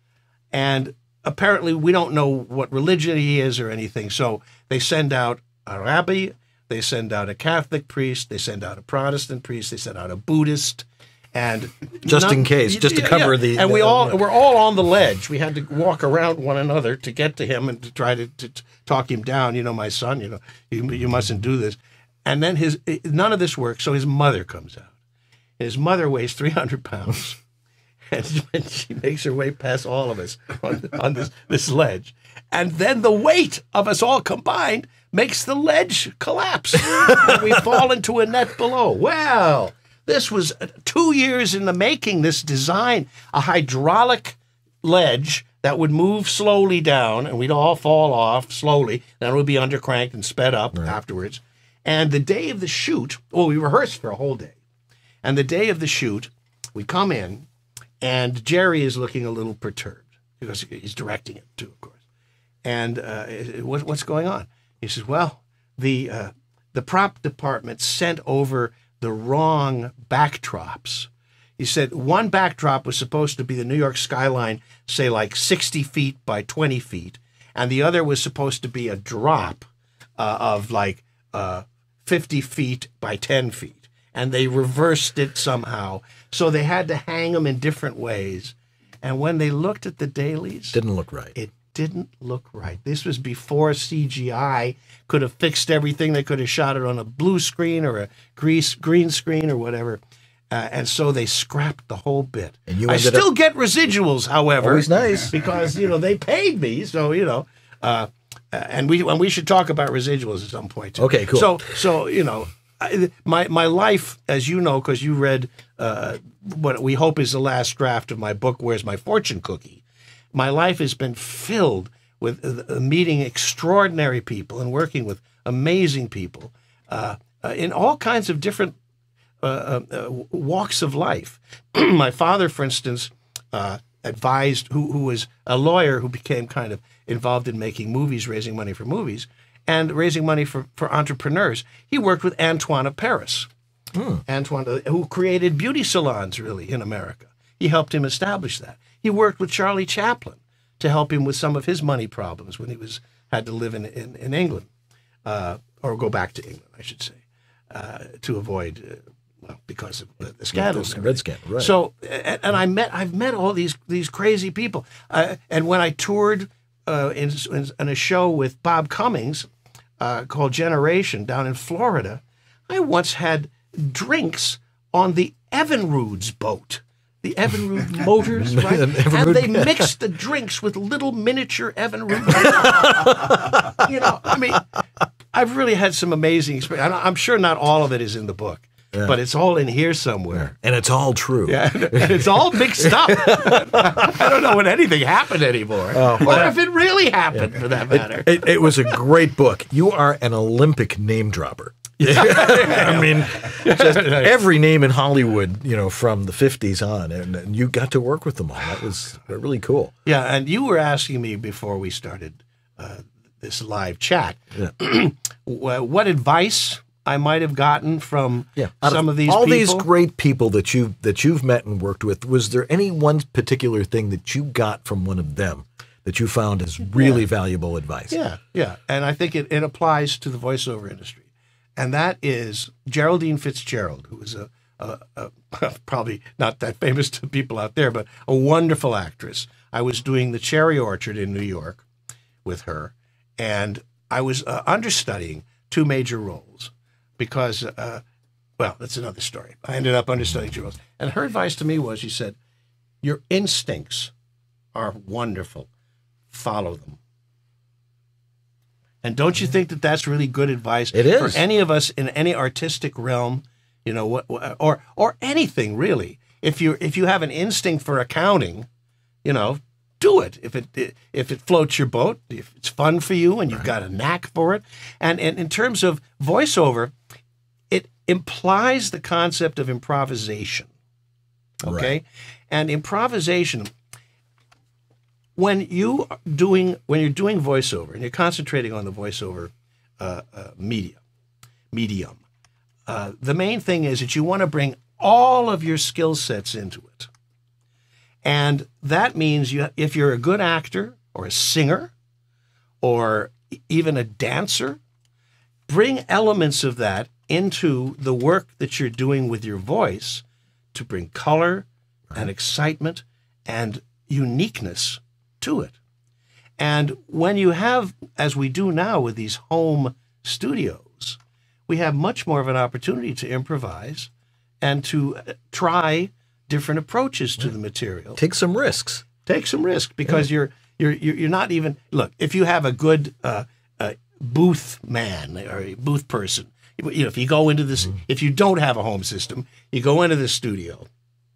And apparently we don't know what religion he is or anything. So they send out a rabbi, they send out a Catholic priest, they send out a Protestant priest, they send out a Buddhist. And just none, in case, just to yeah, cover yeah. the. And the, we all yeah. we're all on the ledge. We had to walk around one another to get to him and to try to, to talk him down. You know, my son. You know, you, you mustn't do this. And then his none of this works. So his mother comes out. His mother weighs three hundred pounds, and she makes her way past all of us on, on this this ledge. And then the weight of us all combined makes the ledge collapse, and we fall into a net below. Well. This was two years in the making, this design, a hydraulic ledge that would move slowly down, and we'd all fall off slowly. Then it would be undercranked and sped up right. afterwards. And the day of the shoot, well, we rehearsed for a whole day. And the day of the shoot, we come in, and Jerry is looking a little perturbed, because he's directing it too, of course. And uh, what, what's going on? He says, well, the uh, the prop department sent over the wrong backdrops. He said one backdrop was supposed to be the New York skyline, say like sixty feet by twenty feet, and the other was supposed to be a drop uh, of like uh, fifty feet by ten feet. And they reversed it somehow. So they had to hang them in different ways. And when they looked at the dailies, didn't look right. It didn't look right. This was before C G I could have fixed everything. They could have shot it on a blue screen or a grease, green screen or whatever. Uh, and so they scrapped the whole bit. And you I ended still up... get residuals, however. Always nice. Because, you know, they paid me. So, you know, uh, and we and we should talk about residuals at some point, too. Okay, cool. So, so you know, I, my, my life, as you know, because you read uh, what we hope is the last draft of my book, Where's My Fortune Cookie? My life has been filled with uh, meeting extraordinary people and working with amazing people uh, uh, in all kinds of different uh, uh, walks of life. My father, for instance, uh, advised, who, who was a lawyer who became kind of involved in making movies, raising money for movies, and raising money for, for entrepreneurs. He worked with Antoine of Paris, hmm. Antoine, uh, who created beauty salons, really, in America. He helped him establish that. He worked with Charlie Chaplin to help him with some of his money problems when he was had to live in in, in England, uh, or go back to England, I should say, uh, to avoid, uh, well, because of the, the scandals. Yeah, the red scandal, right? So, and, and I met, I've met all these these crazy people. Uh, and when I toured uh, in, in, in a show with Bob Cummings uh, called Generation down in Florida, I once had drinks on the Evinrude's boat. The Evinrude motors, right? And they mixed the drinks with little miniature Evinrude. You know, I mean, I've really had some amazing experience. I'm sure not all of it is in the book, yeah. but it's all in here somewhere. And it's all true. Yeah, and it's all mixed up. I don't know when anything happened anymore. Oh, or well, if it really happened, yeah. for that matter. It, it, it was a great book. You are an Olympic name dropper. I mean, just every name in Hollywood, you know, from the fifties on, and, and you got to work with them all. That was really cool. Yeah, and you were asking me before we started uh, this live chat, yeah. what advice I might have gotten from yeah. some of, of these all people. these great people that you that you've met and worked with. Was there any one particular thing that you got from one of them that you found as really yeah. valuable advice? Yeah, yeah, and I think it, it applies to the voiceover industry. And that is Geraldine Fitzgerald, who is a, a, a probably not that famous to people out there, but a wonderful actress. I was doing The Cherry Orchard in New York with her, and I was uh, understudying two major roles because, uh, well, that's another story. I ended up understudying two roles. And her advice to me was, she said, your instincts are wonderful. Follow them. And don't you think that that's really good advice it is. for any of us in any artistic realm, you know, what, or or anything really? If you if you have an instinct for accounting, you know, do it. If it if it floats your boat, if it's fun for you, and you've right. got a knack for it. And, and in terms of voiceover, it implies the concept of improvisation. Okay, right. And improvisation. When you are doing when you're doing voiceover and you're concentrating on the voiceover uh, uh, media, medium. Uh, the main thing is that you want to bring all of your skill sets into it. And that means you, if you're a good actor or a singer or even a dancer, bring elements of that into the work that you're doing with your voice to bring color and excitement and uniqueness to it. And when you have, as we do now with these home studios, we have much more of an opportunity to improvise and to try different approaches to the material. Take some risks. Take some risk because yeah. you're, you're you're not even, look, if you have a good uh, uh, booth man or a booth person, you know, if you go into this, mm-hmm. if you don't have a home system, you go into the studio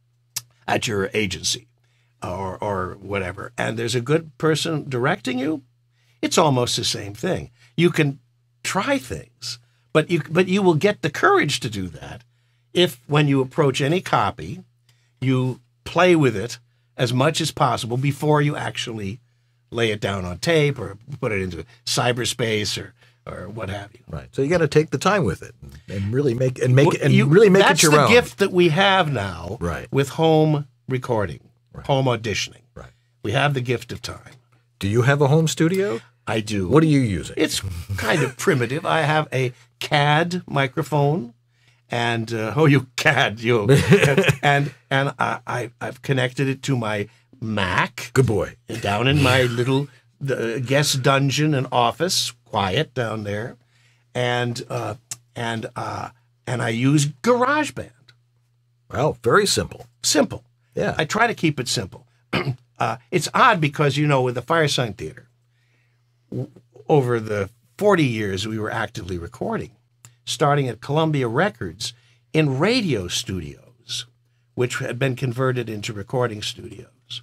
at your agency or or whatever, and there's a good person directing you, it's almost the same thing. You can try things, but you but you will get the courage to do that if, when you approach any copy, you play with it as much as possible before you actually lay it down on tape or put it into cyberspace or or what have you. Right. So you got to take the time with it and really make and make it and you, really make it your own. own. That's the gift that we have now right. with home recording, right. home auditioning. Right. We have the gift of time. Do you have a home studio? I do. What are you using? It's kind of primitive. I have a C A D microphone, and uh, oh, you C A D, you, and and I, I I've connected it to my Mac. Good boy. Down in my little uh, guest dungeon and office, quiet down there, and uh, and uh, and I use GarageBand. Well, very simple. Simple. Yeah. I try to keep it simple. uh, it's odd because, you know, with the Firesign Theatre, w- over the forty years we were actively recording, starting at Columbia Records in radio studios, which had been converted into recording studios,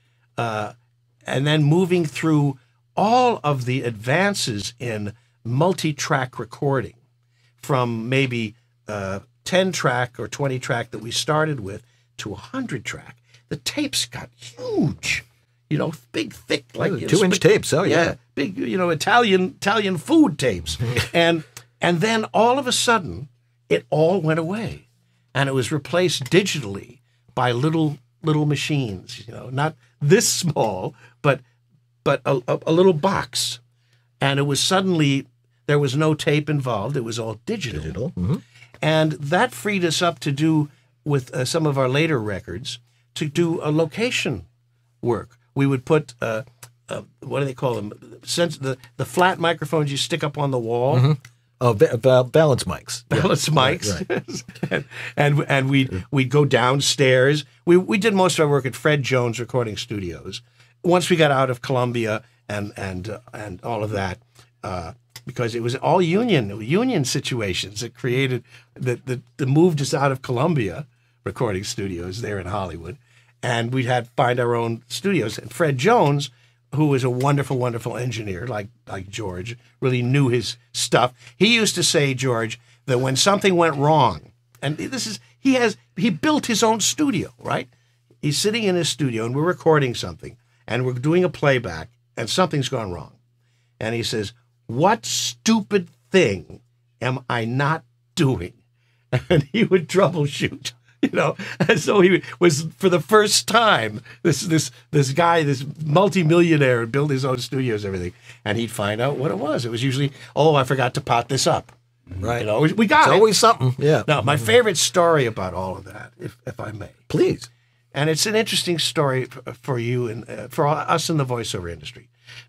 uh, and then moving through all of the advances in multi-track recording from maybe uh, ten-track or twenty-track that we started with to one hundred track. The tapes got huge, you know, big, thick, like oh, you know, two-inch sp- tapes. Oh, yeah. yeah, big, you know, Italian Italian food tapes, and and then all of a sudden, it all went away, and it was replaced digitally by little little machines. You know, not this small, but but a, a, a little box, and it was suddenly there was no tape involved. It was all digital, digital. Mm-hmm. And that freed us up to do with uh, some of our later records to do a location work. We would put, uh, uh, what do they call them? Sense the, the flat microphones you stick up on the wall. Mm-hmm. Oh, ba- ba- balance mics. Balance yeah. mics. Right, right. and and, and we'd, we'd go downstairs. We, we did most of our work at Fred Jones Recording Studios. Once we got out of Columbia and, and, uh, and all of that, uh, because it was all union union situations that created that that, that moved us out of Columbia Recording Studios there in Hollywood, and we had to find our own studios. And Fred Jones, who was a wonderful, wonderful engineer like like George, really knew his stuff. He used to say, George, that when something went wrong, and this is he has he built his own studio, right? He's sitting in his studio and we're recording something and we're doing a playback and something's gone wrong, and he says, what stupid thing am I not doing? And he would troubleshoot, you know. And so he was, for the first time, this this this guy, this multimillionaire, built his own studios, everything, and he'd find out what it was. It was usually, oh, I forgot to pot this up. Right. You know, we got it's it. always something. Yeah. Now, my favorite story about all of that, if if I may, please, and it's an interesting story for, for you and uh, for us in the voiceover industry.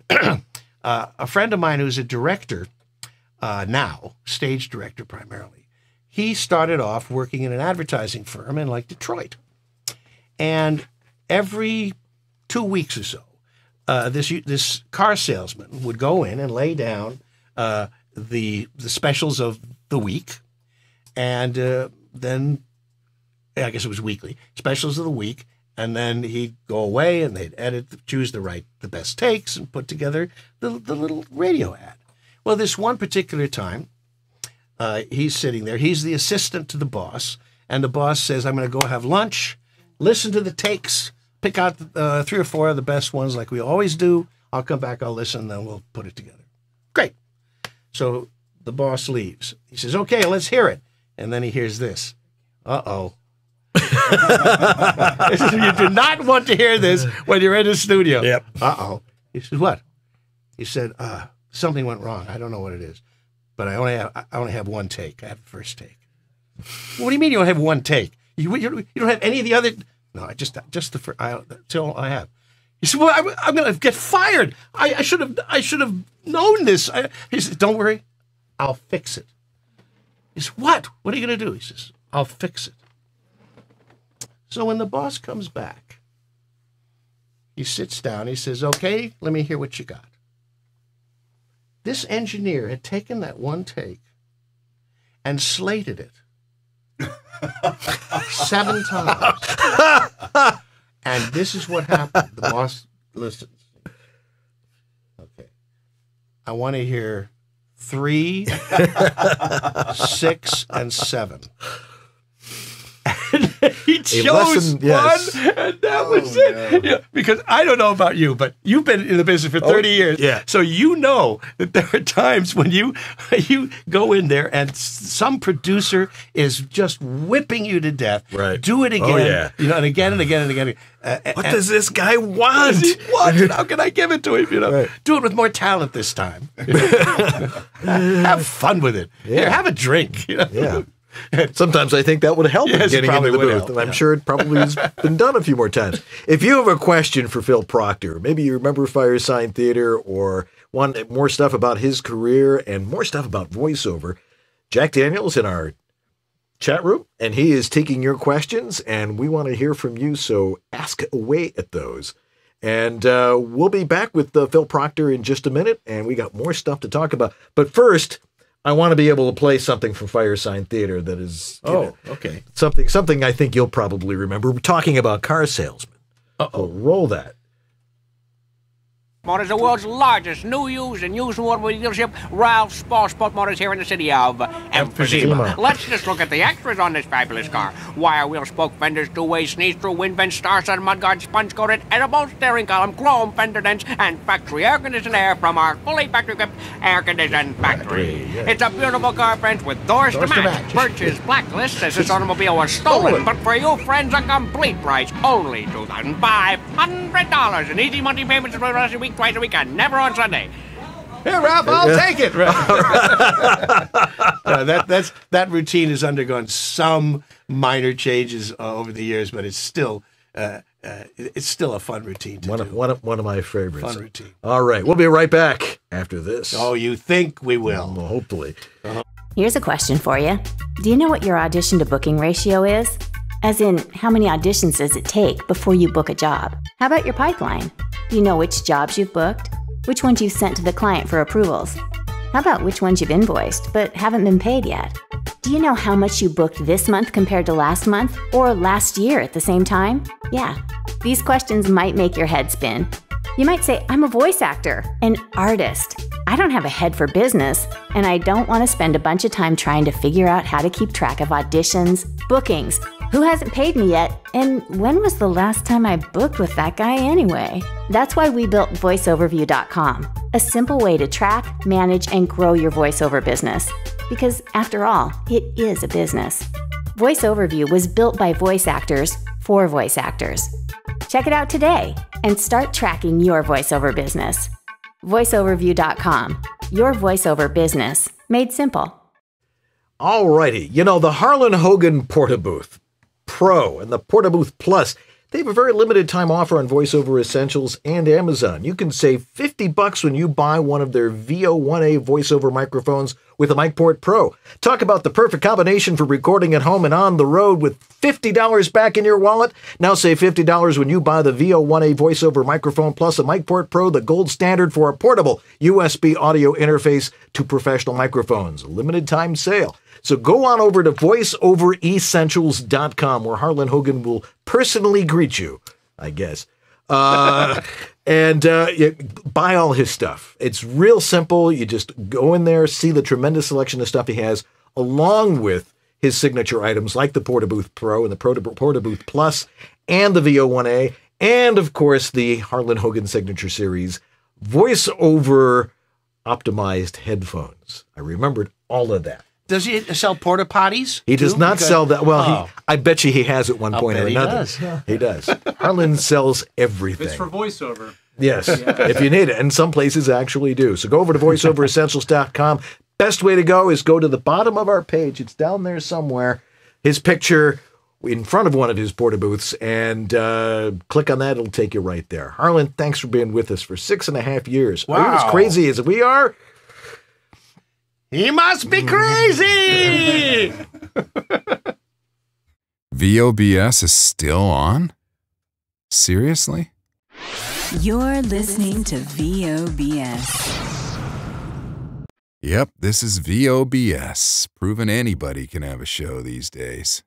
Uh, a friend of mine who's a director uh, now, stage director primarily, he started off working in an advertising firm in like Detroit. And every two weeks or so, uh, this this car salesman would go in and lay down uh, the the specials of the week, and uh, then I guess it was weekly specials of the week. And then he'd go away and they'd edit, choose the right, the best takes and put together the, the little radio ad. Well, this one particular time, uh, he's sitting there. He's the assistant to the boss. And the boss says, I'm going to go have lunch, listen to the takes, pick out uh, three or four of the best ones like we always do. I'll come back, I'll listen, and then we'll put it together. Great. So the boss leaves. He says, okay, let's hear it. And then he hears this. Uh-oh. You do not want to hear this when you're in the studio. Yep. Uh-oh. He said, what? He said, uh, something went wrong. I don't know what it is. But I only have I only have one take. I have the first take. What do you mean you don't have one take? You, you, you don't have any of the other... No, I just just the first... I, that's all I have. He said, well, I'm, I'm going to get fired. I, I should have I should have known this. I, he said, don't worry. I'll fix it. He said, what? What are you going to do? He says, I'll fix it. So when the boss comes back, he sits down. He says, okay, let me hear what you got. This engineer had taken that one take and slated it seven times. And this is what happened. The boss listens. Okay. I want to hear three, six, and seven. And he chose lesson, yes. one, and that Oh, was it. no. Yeah, because I don't know about you, but you've been in the business for thirty Oh, years. yeah. So you know that there are times when you you go in there and s- some producer is just whipping you to death. Right. Do it again. Oh, yeah. You know, and again and again and again. Uh, What and- does this guy what want? does he want? And how can I give it to him? You know, Right. do it with more talent this time. Have fun with it. Yeah. Here, have a drink. You know? Yeah. Sometimes I think that would help Yes, in it getting probably into the would booth, help, and I'm yeah. sure it probably has been done a few more times. If you have a question for Phil Proctor, maybe you remember Firesign Theatre or want more stuff about his career and more stuff about voiceover, Jack Daniels in our chat room, and he is taking your questions, and we want to hear from you, so ask away at those. And uh, we'll be back with uh, Phil Proctor in just a minute, and we got more stuff to talk about. But first, I want to be able to play something from Firesign Theatre that is you Oh, know, okay. something something I think you'll probably remember. We're talking about car salesmen. Uh-oh. So roll that. Motors, the world's largest new used and used automobile dealership, Ralph's Small Sport Motors here in the city of Emphysema. Emphysema. Let's just look at the extras on this fabulous car. Wire wheel spoke fenders, two-way sneeze through, wind vents, star-studded mudguard, sponge-coated, edible steering column, chrome fender dents, and factory air-conditioned air from our fully factory-equipped air-conditioned factory. yeah. It's a beautiful car, friends, with doors, Doors to to match. match. Purchase blacklist says this automobile was stolen, Stolen. but for you friends, a complete price, only two thousand five hundred dollars. And easy monthly payments for the rest of the week, twice a week, and never on Sunday. Here, Ralph, I'll take it. Uh, that that's that routine has undergone some minor changes uh, over the years, but it's still uh, uh, it's still a fun routine to One do. of, one of, one of my favorites. Fun routine. All right, we'll be right back after this. Oh, you think we will? Well, hopefully. Here's a question for you. Do you know what your audition to booking ratio is? As in, how many auditions does it take before you book a job? How about your pipeline? Do you know which jobs you've booked? Which ones you've sent to the client for approvals? How about which ones you've invoiced but haven't been paid yet? Do you know how much you booked this month compared to last month or last year at the same time? Yeah, these questions might make your head spin. You might say, I'm a voice actor, an artist. I don't have a head for business, and I don't want to spend a bunch of time trying to figure out how to keep track of auditions, bookings, who hasn't paid me yet, and when was the last time I booked with that guy anyway? That's why we built voice overview dot com, a simple way to track, manage, and grow your voiceover business. Because after all, it is a business. Voice Overview was built by voice actors for voice actors. Check it out today and start tracking your voiceover business. voice overview dot com, your voiceover business made simple. All righty. You know, the Harlan Hogan Portabooth Pro and the Portabooth Plus, they have a very limited time offer on VoiceOver Essentials and Amazon. You can save fifty bucks when you buy one of their V O one A voiceover microphones with a MicPort Pro. Talk about the perfect combination for recording at home and on the road with fifty dollars back in your wallet. Now save fifty dollars when you buy the V O one A voiceover microphone plus a MicPort Pro, the gold standard for a portable U S B audio interface to professional microphones. A limited time sale. So go on over to voice over essentials dot com where Harlan Hogan will personally greet you, I guess. Uh, and uh, you buy all his stuff. It's real simple. You just go in there, see the tremendous selection of stuff he has, along with his signature items like the Portabooth Pro and the Portabooth Plus and the V O one A, and of course the Harlan Hogan Signature Series voiceover optimized headphones. I remembered all of that. Does he sell porta potties? He does too? not Because- sell that. Well, Oh. he, I bet you he has at one I'll point bet or he another. does. He does. Harlan sells everything. It's for voiceover. Yes, Yeah. if you need it. And some places actually do. So go over to voiceover essentials dot com. Best way to go is go to the bottom of our page. It's down there somewhere. His picture in front of one of his porta booths, and uh, click on that. It'll take you right there. Harlan, thanks for being with us for six and a half years. Are you as Wow. crazy as we are? He must be crazy! V O B S is still on? Seriously? You're listening to V O B S. Yep, this is V O B S, proving anybody can have a show these days.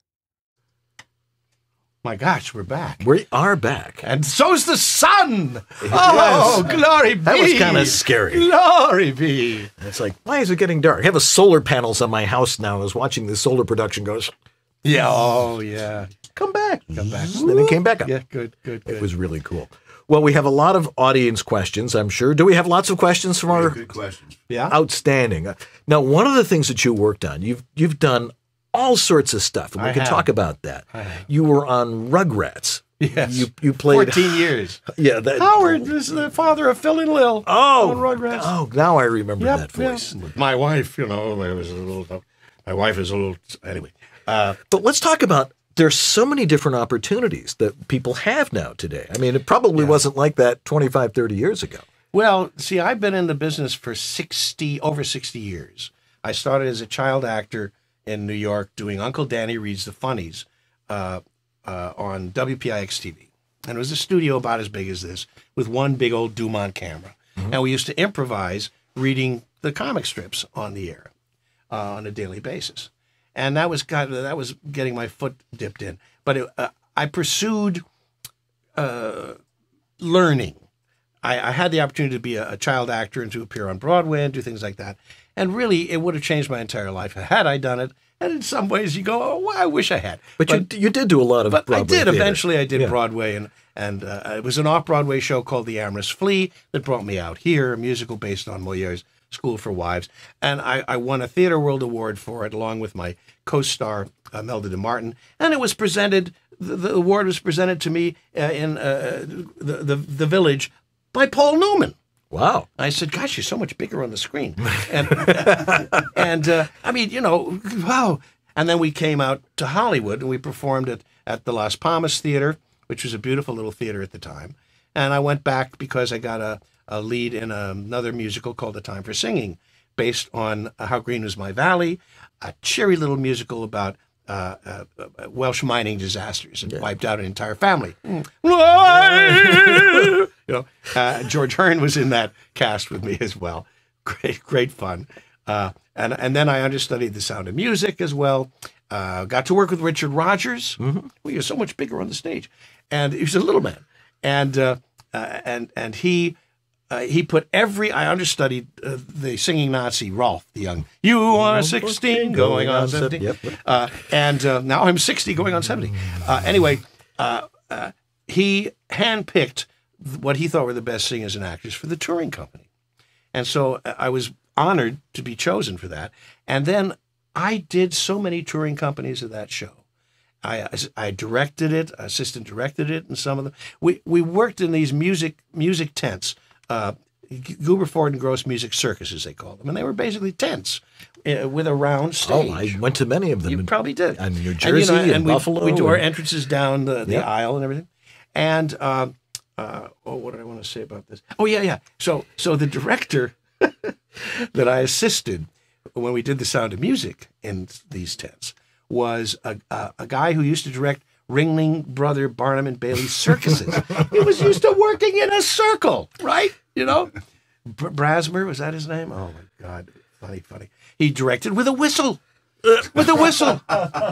My gosh, we're back. We are back. And so's the sun! Oh, Yes. glory be! That was kind of scary. Glory be! It's like, why is it getting dark? I have a solar panels on my house now. I was watching the solar production goes, Yeah, oh, yeah. come back. Come back. Then it came back up. Yeah, good, good, good. It was really cool. Well, we have a lot of audience questions, I'm sure. Do we have lots of questions from our Good questions. Yeah. outstanding? Uh, Now, one of the things that you worked on, you've you've done all sorts of stuff, and we I can have. talk about that. I have. You were on Rugrats. Yes. You you played fourteen years. Yeah, that Howard is the father of Phil and Lil. Oh, on Rugrats. oh, now I remember Yep, that voice. yeah. My wife, you know, there was a little. My wife is a little. Anyway, uh, But let's talk about. There's so many different opportunities that people have now today. I mean, it probably wasn't like that twenty-five, thirty years ago. well, see, I've been in the business for sixty over sixty years. I started as a child actor in New York doing Uncle Danny Reads the Funnies uh, uh, on W P I X T V, and it was a studio about as big as this with one big old Dumont camera, and we used to improvise reading the comic strips on the air uh, on a daily basis. And that was kind of, that was getting my foot dipped in. But it, uh, I pursued uh, learning. I, I had the opportunity to be a, a child actor and to appear on Broadway and do things like that. And really, it would have changed my entire life had I done it. And in some ways, you go, oh, well, I wish I had. But, you you did do a lot of But Broadway I did. theater. Eventually, I did Yeah. Broadway, and and uh, it was an off-Broadway show called The Amorous Flea that brought me out here, a musical based on Molière's School for Wives, and I, I won a Theatre World Award for it, along with my co-star uh, Melda DeMartin, and it was presented. The, the award was presented to me uh, in uh, the, the the Village by Paul Newman. Wow. I said, gosh, you're so much bigger on the screen. And, and uh, I mean, you know, wow. And then we came out to Hollywood and we performed at, at the Las Palmas Theater, which was a beautiful little theater at the time. And I went back because I got a, a lead in another musical called A Time for Singing, based on How Green Was My Valley, a cheery little musical about uh, uh, Welsh mining disasters and wiped out an entire family. you know, uh, George Hearn was in that cast with me as well. Great, great fun. Uh, and and then I understudied The Sound of Music as well. Uh, got to work with Richard Rogers. Mm-hmm. Well, you're so much bigger on the stage, and he was a little man, and uh, uh, and and he. Uh, he put every, I understudied uh, the singing Nazi, Rolf, the young, you are sixteen, going on seventeen. Yep. Uh, and uh, now I'm sixty, going on seventy. Uh, anyway, uh, uh, he handpicked what he thought were the best singers and actors for the touring company. And so I was honored to be chosen for that. And then I did so many touring companies of that show. I, I directed it, assistant directed it, and some of them. We, we worked in these music music tents. Uh, Goober Ford and Gross Music Circuses, they called them. And they were basically tents uh, with a round stage. Oh, I went to many of them. You probably did. And New and, Jersey you know, and, and we, Buffalo. We do our and- entrances down the, the Yep. aisle and everything. And, uh, uh, oh, what did I want to say about this? Oh, yeah, yeah. So, so the director that I assisted when we did The Sound of Music in these tents was a, a, a guy who used to direct Ringling Brother Barnum and Bailey circuses. He was used to working in a circle, right? You know, Br- Brasmer, was that his name? Oh my God, funny, funny. He directed with a whistle, with a whistle,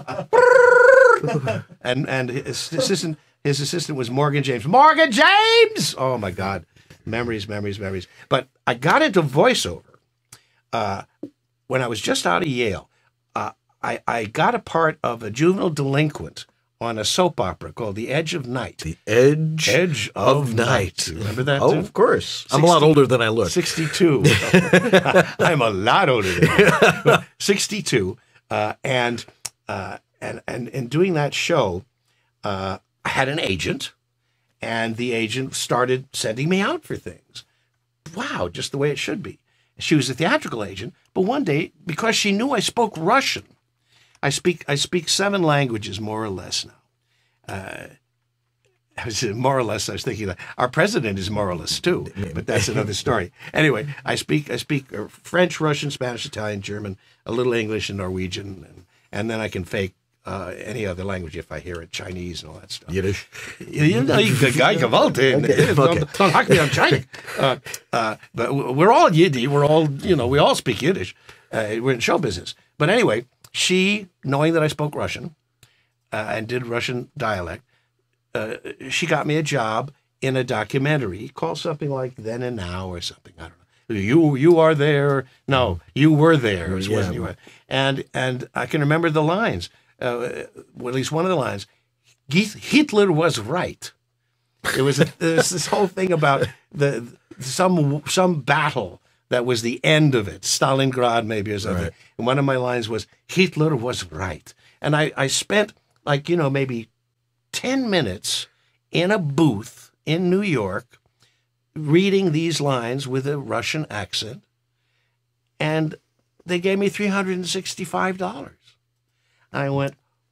and and his assistant, his assistant was Morgan James. Morgan James. Oh my God, memories, memories, memories. But I got into voiceover uh, when I was just out of Yale. Uh, I I got a part of a juvenile delinquent on a soap opera called The Edge of Night. The Edge, Edge of, of Night. Night. You remember that? Oh, too? of course. sixty, I'm a lot older than I look. sixty-two. I'm a lot older than you. sixty-two. Uh, and, uh, and, and in doing that show, uh, I had an agent, and the agent started sending me out for things. Wow, just the way it should be. She was a theatrical agent, but one day, because she knew I spoke Russian, I speak I speak seven languages more or less now. Uh, I was more or less. I was thinking that our president is more or less too, but that's another story. Anyway, I speak I speak French, Russian, Spanish, Italian, German, a little English and Norwegian, and, and then I can fake uh, any other language if I hear it, Chinese and all that stuff. Yiddish. You know, you guy gewalt in. Don't, don't hack me on Chinese. Uh, uh, but we're all Yiddy. We're all, you know, we all speak Yiddish. Uh, we're in show business. But anyway, she, knowing that I spoke Russian uh, and did Russian dialect, uh, she got me a job in a documentary called something like Then and Now or something. I don't know. You you are there. No, you were there. It Yeah. wasn't you were. And, and I can remember the lines. Uh, well, at least one of the lines, Hitler was right. It was, a, there was this whole thing about the some some battle that was the end of it, Stalingrad maybe or something. Right. And one of my lines was, Hitler was right. And I, I spent like, you know, maybe ten minutes in a booth in New York reading these lines with a Russian accent. And they gave me three hundred sixty-five dollars. I went,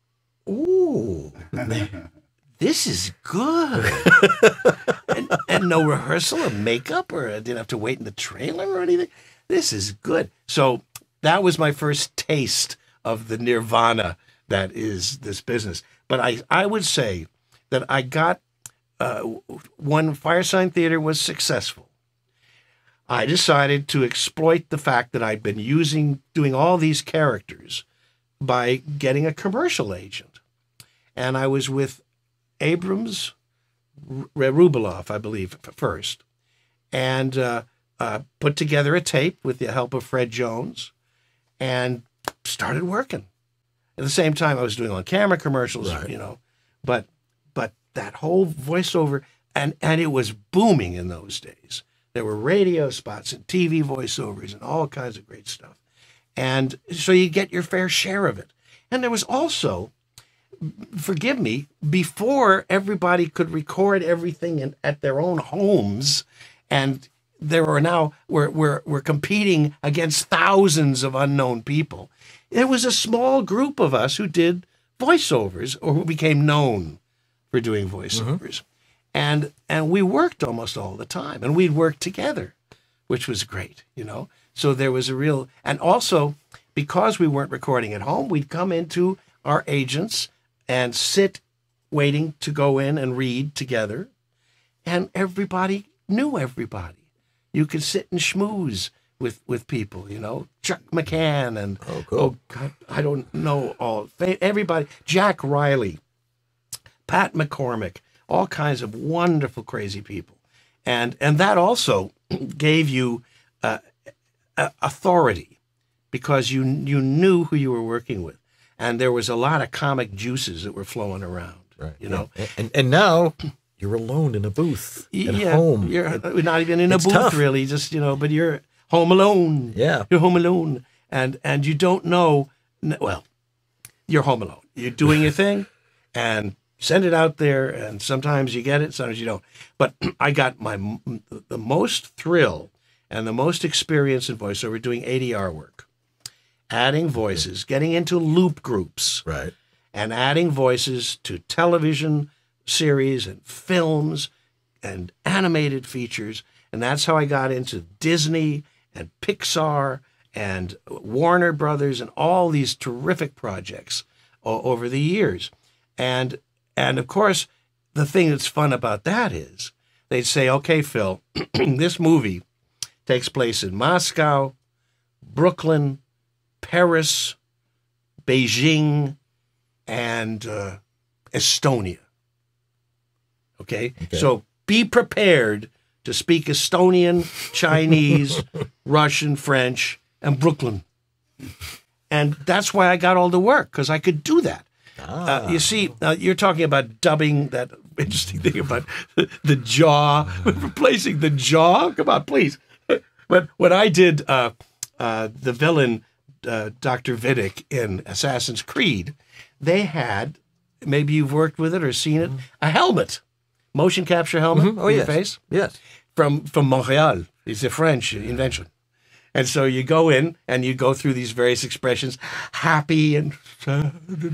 ooh, this is good. and, and no rehearsal or makeup, or I didn't have to wait in the trailer or anything. This is good. So that was my first taste of the nirvana that is this business. But I, I would say that I got, uh, when Firesign Theatre was successful, I decided to exploit the fact that I'd been using, doing all these characters by getting a commercial agent. And I was with Abrams, R- Rubeloff, I believe, first, and uh, uh, put together a tape with the help of Fred Jones and started working. At the same time, I was doing on-camera commercials, Right. you know, but but that whole voiceover, and, and it was booming in those days. There were radio spots and T V voiceovers and all kinds of great stuff. And so you get your fair share of it. And there was also, forgive me, before everybody could record everything in, at their own homes, and there are now, we're, we're, we're competing against thousands of unknown people. There was a small group of us who did voiceovers, or who became known for doing voiceovers. Mm-hmm. And and we worked almost all the time, and we'd work together, which was great, you know. So there was a real, and also because we weren't recording at home, we'd come into our agents and sit waiting to go in and read together, and everybody knew everybody. You could sit and schmooze with, with people, you know, Chuck McCann and, oh, cool. oh God, I don't know all, everybody, Jack Riley, Pat McCormick, all kinds of wonderful, crazy people. And, and that also gave you uh, authority, because you you knew who you were working with, and there was a lot of comic juices that were flowing around. Right. You know, and, and and now you're alone in a booth at yeah, home. You're it, not even in a booth tough. really, just you know, but you're home alone. Yeah, you're home alone, and and you don't know. Well, you're home alone. You're doing your thing, and send it out there, and sometimes you get it, sometimes you don't. But I got my the most thrill and the most experience in voiceover doing A D R work, adding voices, getting into loop groups, right, and adding voices to television series and films and animated features. And that's how I got into Disney and Pixar and Warner Brothers and all these terrific projects o- over the years. And and of course, the thing that's fun about that is they'd say, okay, Phil, this movie takes place in Moscow, Brooklyn, Paris, Beijing, and uh, Estonia. Okay? okay? So be prepared to speak Estonian, Chinese, Russian, French, and Brooklyn. And that's why I got all the work, because I could do that. Uh, you see, uh, you're talking about dubbing, that interesting thing about the jaw, replacing the jaw. Come on, please. But when I did uh, uh, the villain, uh, Doctor Vidic in Assassin's Creed, they had, maybe you've worked with it or seen it, a helmet, motion capture helmet Mm-hmm. Oh, for yes. your face. Yes. From, from Montreal. It's a French invention. And so you go in and you go through these various expressions, happy and sad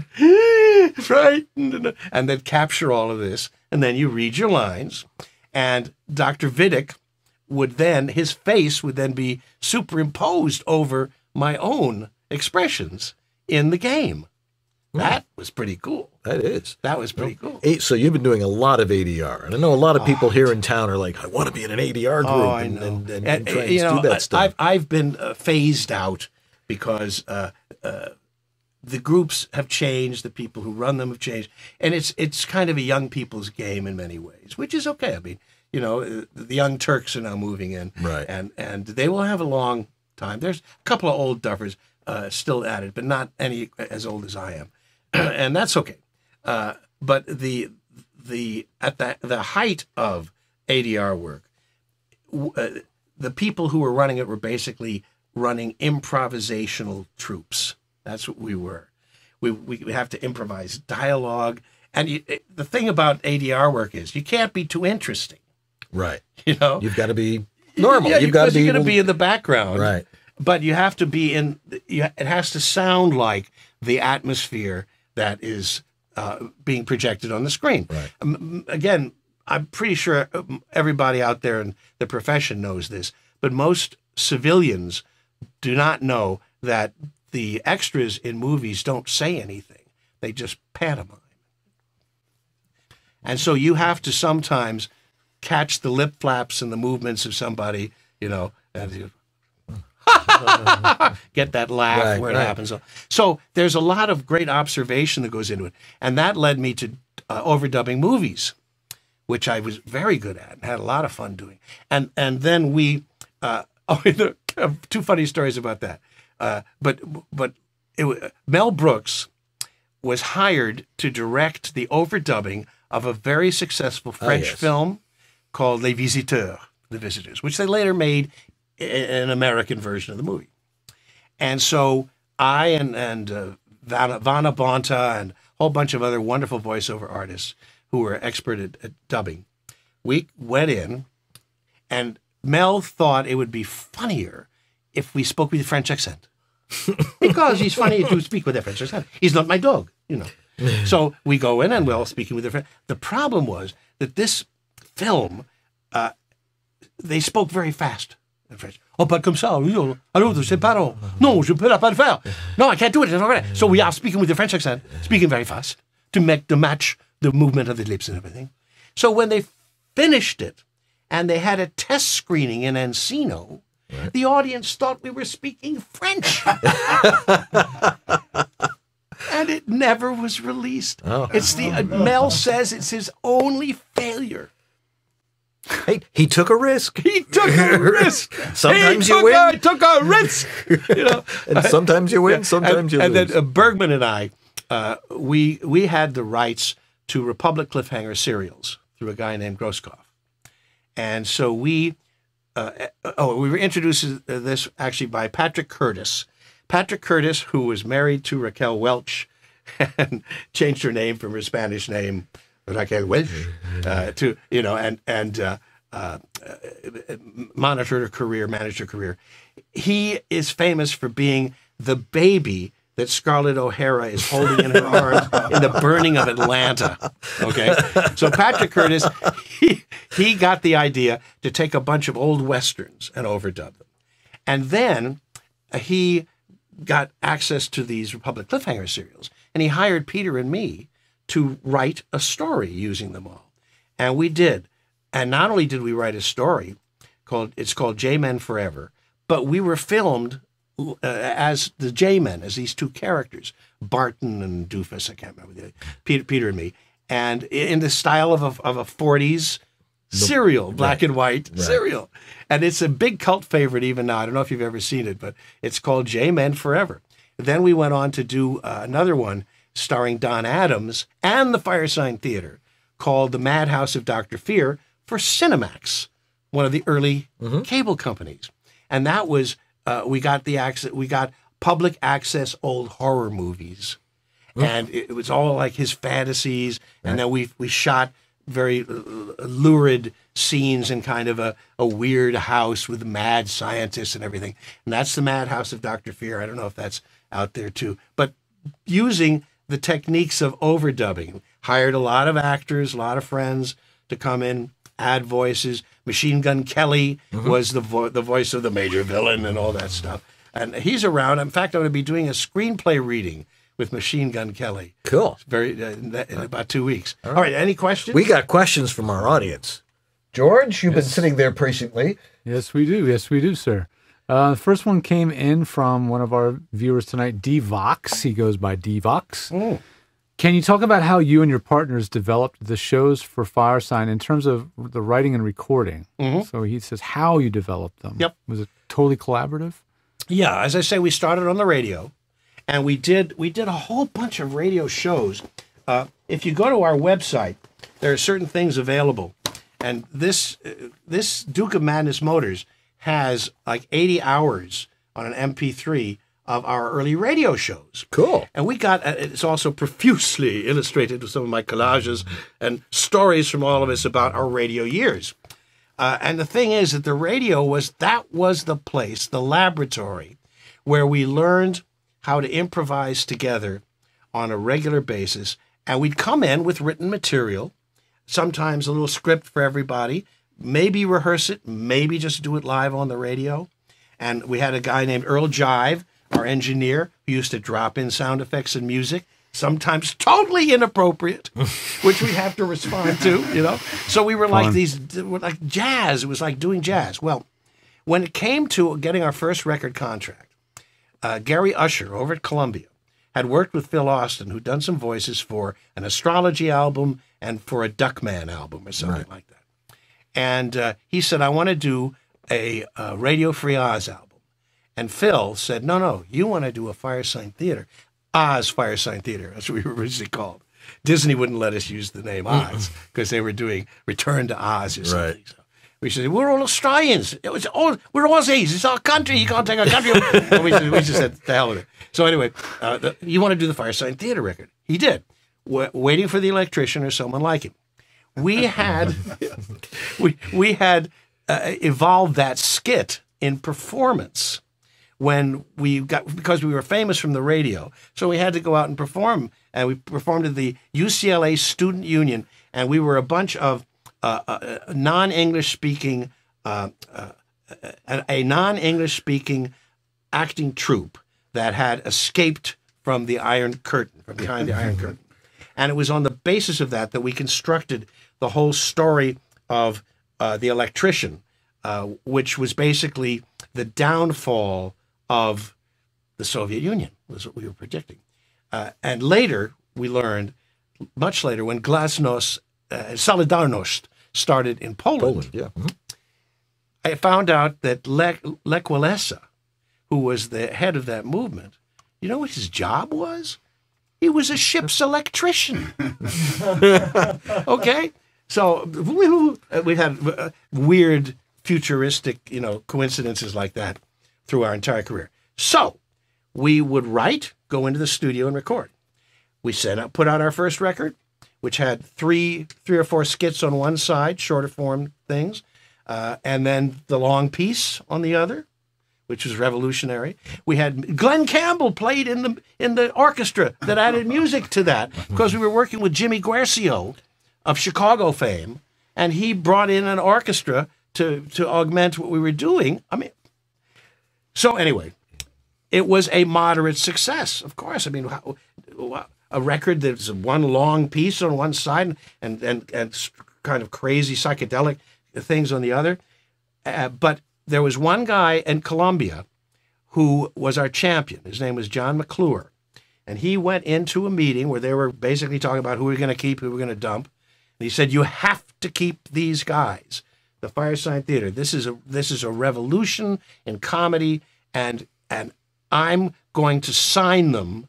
and frightened, and, and then capture all of this. And then you read your lines. And Doctor Vidic would then, his face would then be superimposed over my own expressions in the game. That was pretty cool. That is. That was pretty cool. Eight, so you've been doing a lot of A D R, and I know a lot of people oh, here in town are like, "I want to be in an A D R group oh, I and, know. and, and, and, and try and you know, do that stuff." I've I've been uh, phased out because uh, uh, the groups have changed, the people who run them have changed, and it's it's kind of a young people's game in many ways, which is okay. I mean, you know, the Young Turks are now moving in, right, and and they will have a long time. There's a couple of old duffers uh, still at it, but not any as old as I am. And that's okay, uh, but the the at the the height of A D R work, uh, the people who were running it were basically running improvisational troops. That's what we were. We we have to improvise dialogue, and you, it, the thing about A D R work is you can't be too interesting. Right. You know, you've got to be normal. Yeah, you've got to be you're going to able... be in the background, right? But you have to be in. You, it has to sound like the atmosphere that is uh, being projected on the screen. Right. Um, again, I'm pretty sure everybody out there in the profession knows this, but most civilians do not know that the extras in movies don't say anything. They just pantomime. And so you have to sometimes catch the lip flaps and the movements of somebody, you know, and you get that laugh right, where it right. happens. So, so there's a lot of great observation that goes into it. And that led me to uh, overdubbing movies, which I was very good at and had a lot of fun doing. And and then we, uh, oh, there are two funny stories about that. Uh, but but it, Mel Brooks was hired to direct the overdubbing of a very successful French oh, yes. film called Les Visiteurs, The Visitors, which they later made an American version of the movie. And so I and, and uh, Vanna, Vanna Bonta and a whole bunch of other wonderful voiceover artists who were expert at, at dubbing, we went in, and Mel thought it would be funnier if we spoke with a French accent. Because he's funny to speak with a French accent. He's not my dog, you know. So we go in and we're all speaking with a French. The problem was that this film, uh, they spoke very fast. French. Oh, pas comme ça. Alors, je sais pas. Non, je peux pas le faire. No, I can't do it. It's not right. So we are speaking with the French accent, speaking very fast to make to match the movement of the lips and everything. So when they finished it and they had a test screening in Encino, right. the audience thought we were speaking French. And it never was released. Oh. It's the uh, Mel says it's his only failure. Hey, he took a risk. He took a risk. Sometimes he you win. A, took a risk. You know, and sometimes you win. Sometimes and, you and lose. And then uh, Bergman and I, uh, we we had the rights to Republic Cliffhanger serials through a guy named Groskopf, and so we, uh, oh, we were introduced to this actually by Patrick Curtis. Patrick Curtis, who was married to Raquel Welch, and changed her name from her Spanish name. Raquel Welch, uh, to you know, and and uh, uh, monitored her career, managed her career. He is famous for being the baby that Scarlett O'Hara is holding in her arms in the burning of Atlanta. Okay, so Patrick Curtis, he he got the idea to take a bunch of old westerns and overdub them, and then uh, he got access to these Republic Cliffhanger serials, and he hired Peter and me to write a story using them all. And we did. And not only did we write a story, called it's called J-Men Forever, but we were filmed uh, as the J-Men, as these two characters, Barton and Doofus, I can't remember, the, Peter, Peter and me, and in the style of a, of a forties serial, black right. and white right. serial. And it's a big cult favorite even now. I don't know if you've ever seen it, but it's called J-Men Forever. Then we went on to do uh, another one starring Don Adams, and the Firesign Theatre, called The Madhouse of Doctor Fear, for Cinemax, one of the early mm-hmm. cable companies. And that was, uh, we got the access, we got public access old horror movies. Mm-hmm. And it, it was all like his fantasies. Right. And then we we shot very lurid scenes in kind of a, a weird house with mad scientists and everything. And that's The Madhouse of Doctor Fear. I don't know if that's out there too. But using the techniques of overdubbing, hired a lot of actors, a lot of friends to come in, add voices. Machine Gun Kelly mm-hmm. was the vo- the voice of the major villain and all that stuff. And he's around. In fact, I'm going to be doing a screenplay reading with Machine Gun Kelly. Cool. Very uh, in, that, in about two weeks. All right. All right. Any questions? We got questions from our audience. George, you've yes. been sitting there patiently. Yes, we do. Yes, we do, sir. Uh, the first one came in from one of our viewers tonight, D-Vox. He goes by D-Vox. Mm. Can you talk about how you and your partners developed the shows for Firesign in terms of the writing and recording? Mm-hmm. So he says how you developed them. Yep. Was it totally collaborative? Yeah. As I say, we started on the radio, and we did we did a whole bunch of radio shows. Uh, if you go to our website, there are certain things available. And this uh, this Duke of Madness Motors has like eighty hours on an M P three of our early radio shows. Cool. And we got, uh, it's also profusely illustrated with some of my collages and stories from all of us about our radio years. Uh, and the thing is that the radio was, that was the place, the laboratory, where we learned how to improvise together on a regular basis. And we'd come in with written material, sometimes a little script for everybody, maybe rehearse it, maybe just do it live on the radio. And we had a guy named Earl Jive, our engineer, who used to drop in sound effects and music, sometimes totally inappropriate, which we have to respond to, you know. So we were Fun. like these, like jazz. It was like doing jazz. Well, when it came to getting our first record contract, uh, Gary Usher over at Columbia had worked with Phil Austin, who'd done some voices for an astrology album and for a Duckman album or something right. like that. And uh, he said, I want to do a, a Radio Free Oz album. And Phil said, no, no, you want to do a Firesign Theatre. Oz Firesign Theatre, that's what we were originally called. Disney wouldn't let us use the name Oz because they were doing Return to Oz or something. Right. So we said, we're all Australians. It was all, we're Aussies. It's our country. You can't take our country. And we, just, we just said, the hell with it. So anyway, uh, the, you want to do the Firesign Theatre record. He did. W- waiting for the electrician or someone like him. We had, we, we had uh, evolved that skit in performance. When we got, because we were famous from the radio, so we had to go out and perform. And we performed at the U C L A Student Union, and we were a bunch of uh, uh, non-English speaking, uh, uh, a, a non-English speaking acting troupe that had escaped from the Iron Curtain, from behind the Iron Curtain. And it was on the basis of that that we constructed the whole story of uh, the electrician, uh, which was basically the downfall of the Soviet Union, was what we were predicting. Uh, and later, we learned, much later, when Glasnost, uh, Solidarność started in Poland, Poland yeah. Mm-hmm. I found out that Lech, Lech Walesa, who was the head of that movement, you know what his job was? He was a ship's electrician. Okay? So we had uh, weird, futuristic, you know, coincidences like that through our entire career. So we would write, go into the studio and record. We set up, put out our first record, which had three, three or four skits on one side, shorter form things, uh, and then the long piece on the other, which was revolutionary. We had Glenn Campbell played in the in the orchestra that added music to that because we were working with Jimmy Guercio of Chicago fame, and he brought in an orchestra to to augment what we were doing. I mean. So anyway, it was a moderate success, of course. I mean, a record that's one long piece on one side and, and, and kind of crazy psychedelic things on the other. Uh, but there was one guy in Columbia who was our champion. His name was John McClure. And he went into a meeting where they were basically talking about who we're going to keep, who we're going to dump. And he said, you have to keep these guys. The Firesign Theatre. This is a this is a revolution in comedy, and and I'm going to sign them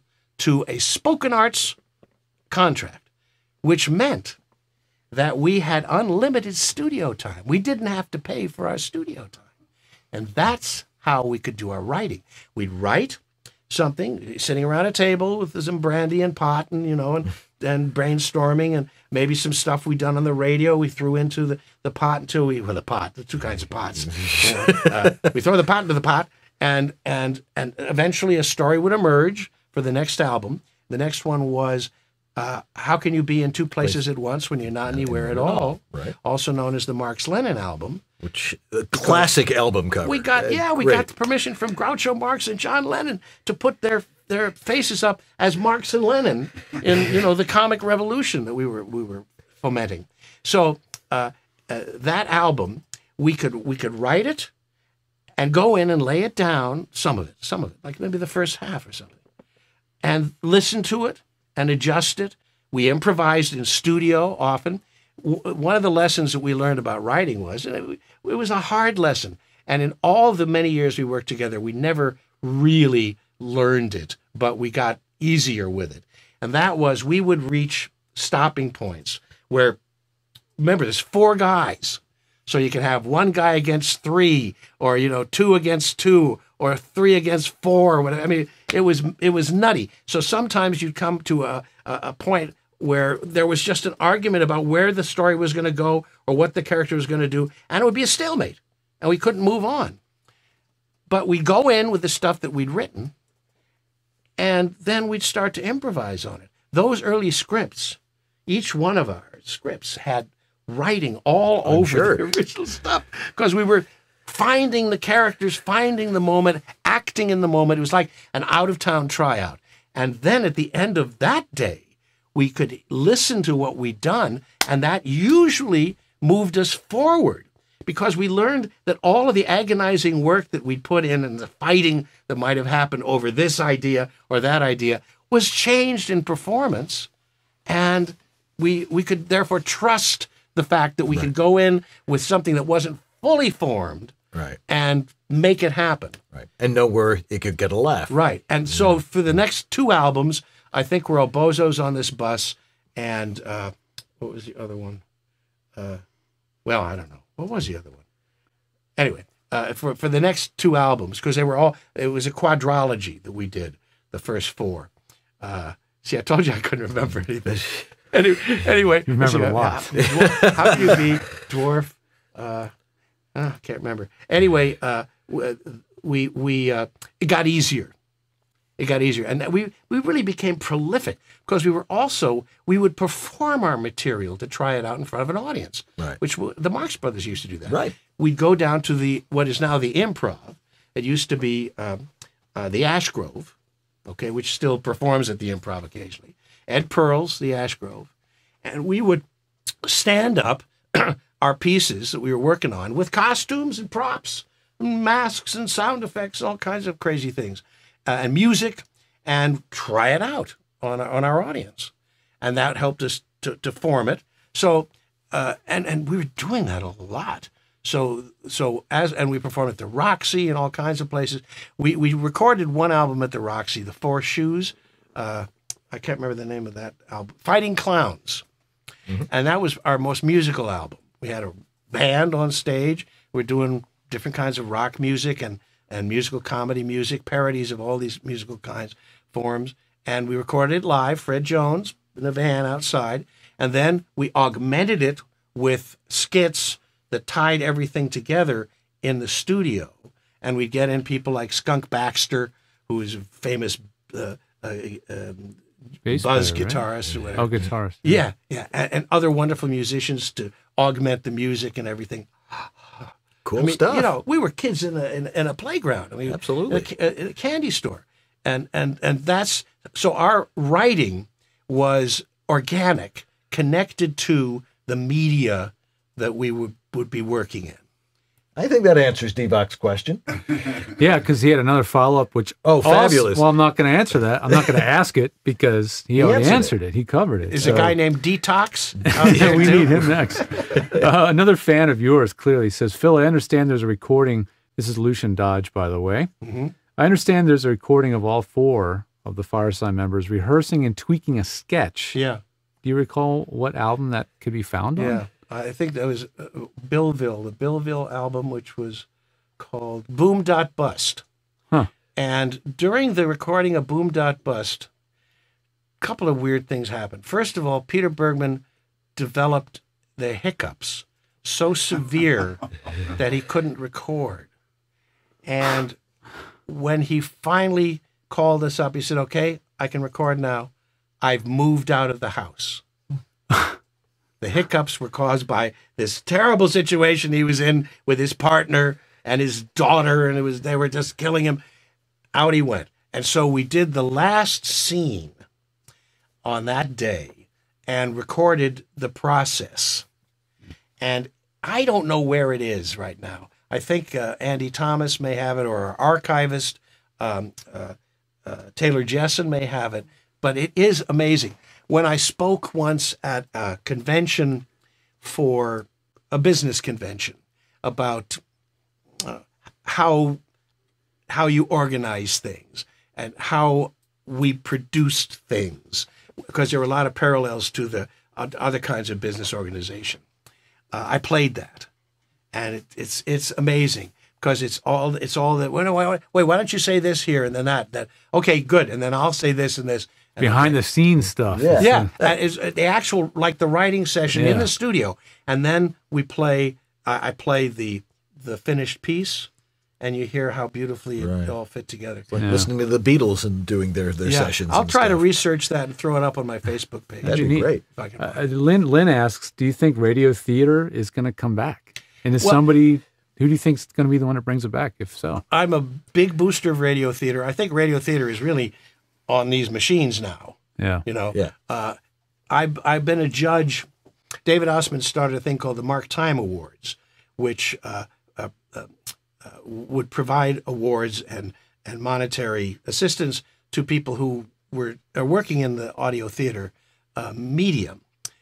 to a spoken arts contract, which meant that we had unlimited studio time. We didn't have to pay for our studio time. And that's how we could do our writing. We'd write something, sitting around a table with some brandy and pot and, you know, and, and brainstorming, and maybe some stuff we'd done on the radio we threw into the, the pot until we, well, the pot, the two kinds of pots. You know, uh, we throw the pot into the pot, and, and, and eventually a story would emerge for the next album. The next one was, uh, how can you be in two places at once when you're not anywhere at all? Right. Also known as the Marx Lenin album. Which, a classic album cover. We got, Uh, yeah, we great. got the permission from Groucho Marx and John Lennon to put their their faces up as Marx and Lenin in, you know, the comic revolution that we were we were fomenting. So uh, uh, that album, we could we could write it and go in and lay it down, some of it, some of it, like maybe the first half or something, and listen to it and adjust it. We improvised in studio often. W- one of the lessons that we learned about writing was, and it, it was a hard lesson. And in all the many years we worked together, we never really learned it, but we got easier with it. And that was, we would reach stopping points where, remember, there's four guys. So you can have one guy against three, or, you know, two against two, or three against four, or whatever. I mean, it was it was nutty. So sometimes you'd come to a, a, a point where there was just an argument about where the story was going to go or what the character was going to do, and it would be a stalemate, and we couldn't move on. But we'd go in with the stuff that we'd written, and then we'd start to improvise on it. Those early scripts, each one of our scripts had writing all I'm over sure. the original stuff, because we were finding the characters, finding the moment, acting in the moment. It was like an out-of-town tryout. And then at the end of that day, we could listen to what we'd done, and that usually moved us forward, because we learned that all of the agonizing work that we'd put in and the fighting that might have happened over this idea or that idea was changed in performance, and we we could therefore trust the fact that we Right. could go in with something that wasn't fully formed Right. and make it happen. Right. And know where it could get a laugh. Right. And so for the next two albums, I think we're all Bozos on This Bus, and uh, what was the other one? Uh, well, I don't know. What was the other one? Anyway, uh, for for the next two albums, because they were all, it was a quadrology that we did, the first four. Uh, see, I told you I couldn't remember anything. Any, anyway, You remember so, a lot. How, dwarf, how can you be dwarf? Uh, I can't remember. Anyway, uh, we we uh, it got easier. It got easier, and we we really became prolific, because we were also we would perform our material to try it out in front of an audience. Right. Which w- the Marx Brothers used to do that. Right. We'd go down to the what is now the Improv. It used to be um, uh, the Ash Grove, okay, which still performs at the Improv occasionally. Ed Pearl's the Ash Grove, and we would stand up our pieces that we were working on with costumes and props, and masks and sound effects, all kinds of crazy things, uh, and music, and try it out on our, on our audience, and that helped us to, to form it. So, uh, and and we were doing that a lot. So so as and we performed at the Roxy and all kinds of places. We we recorded one album at the Roxy, the Four Shoes. Uh, I can't remember the name of that album. Fighting Clowns. Mm-hmm. And that was our most musical album. We had a band on stage. We're doing different kinds of rock music and, and musical comedy music, parodies of all these musical kinds, forms. And we recorded it live, Fred Jones, in a van outside. And then we augmented it with skits that tied everything together in the studio. And we'd get in people like Skunk Baxter, who is a famous uh, uh, um, Bass buzz player, right? guitarist or whatever. Oh, guitarist. Yeah, yeah, and, and other wonderful musicians to augment the music and everything. Cool I mean, stuff. You know, we were kids in a in, in a playground. I mean, Absolutely. in a, in a candy store, and and and that's so our writing was organic, connected to the media that we would would be working in. I think that answers Devok's question. Yeah, because he had another follow-up, which... Oh, fabulous. Also, well, I'm not going to answer that. I'm not going to ask it, because he, He already answered answered it. it. He covered it. Is so. a guy named Detox? Yeah, we need him next. Uh, another fan of yours clearly says, Phil, I understand there's a recording. This is Lucian Dodge, by the way. Mm-hmm. I understand there's a recording of all four of the Firesign members rehearsing and tweaking a sketch. Yeah. Do you recall what album that could be found on? Yeah, I think that was uh, Billville, the Billville album, which was called Boom Dot Bust. Huh. And during the recording of Boom Dot Bust, a couple of weird things happened. First of all, Peter Bergman developed the hiccups so severe that he couldn't record. And when he finally called us up, he said, okay, I can record now. I've moved out of the house. The hiccups were caused by this terrible situation he was in with his partner and his daughter, and it was they were just killing him. Out he went. And so we did the last scene on that day and recorded the process. And I don't know where it is right now. I think uh, Andy Thomas may have it, or our archivist, um, uh, uh, Taylor Jessen may have it. But it is amazing. When I spoke once at a convention for a business convention about uh, how how you organize things and how we produced things, because there were a lot of parallels to the uh, other kinds of business organization. Uh, I played that, and it, it's it's amazing because it's all it's all that. Wait, wait, wait, why don't you say this here and then that? That okay, good, and then I'll say this and this. And behind the scenes stuff. Yeah, yeah, that is the actual, like the writing session Yeah. in the studio, and then we play. I, I play the the finished piece, and you hear how beautifully it Right. all fit together. It's like listening to the Beatles and doing their, their Yeah. sessions. I'll and try to stuff. research that and throw it up on my Facebook page. That'd be great. If I can Uh, Lynn, Lynn asks, do you think radio theater is going to come back? And is Well- somebody, who do you think is going to be the one that brings it back, if so? I'm a big booster of radio theater. I think radio theater is really on these machines now. Yeah. You know, Yeah. uh, I've, I've been a judge. David Osmond started a thing called the Mark Time Awards, which uh, uh, uh, uh, would provide awards and, and monetary assistance to people who were are working in the audio theater uh, medium.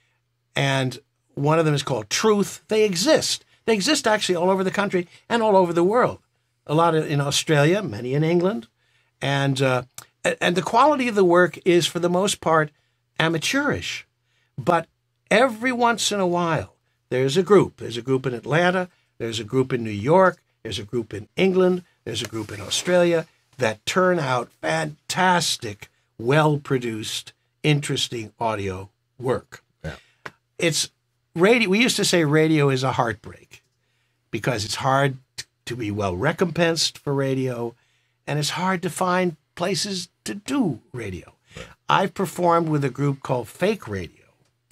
And one of them is called Truth. They exist. They exist actually all over the country and all over the world. A lot of, in Australia, many in England. And uh, and the quality of the work is, for the most part, amateurish. But every once in a while, there's a group. There's a group in Atlanta. There's a group in New York. There's a group in England. There's a group in Australia that turn out fantastic, well-produced, interesting audio work. Yeah. It's radio. We used to say radio is a heartbreak because it's hard to be well recompensed for radio, and it's hard to find places to do radio. Right. I've performed with a group called Fake Radio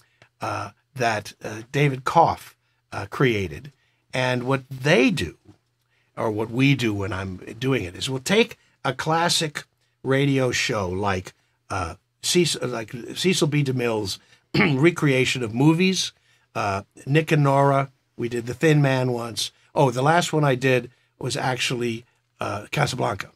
uh, that uh, David Koff uh, created, and what they do, or what we do when I'm doing it, is we'll take a classic radio show like uh, Cecil, like Cecil B. DeMille's recreation of movies, uh, Nick and Nora. We did The Thin Man once. Oh, the last one I did was actually uh, Casablanca.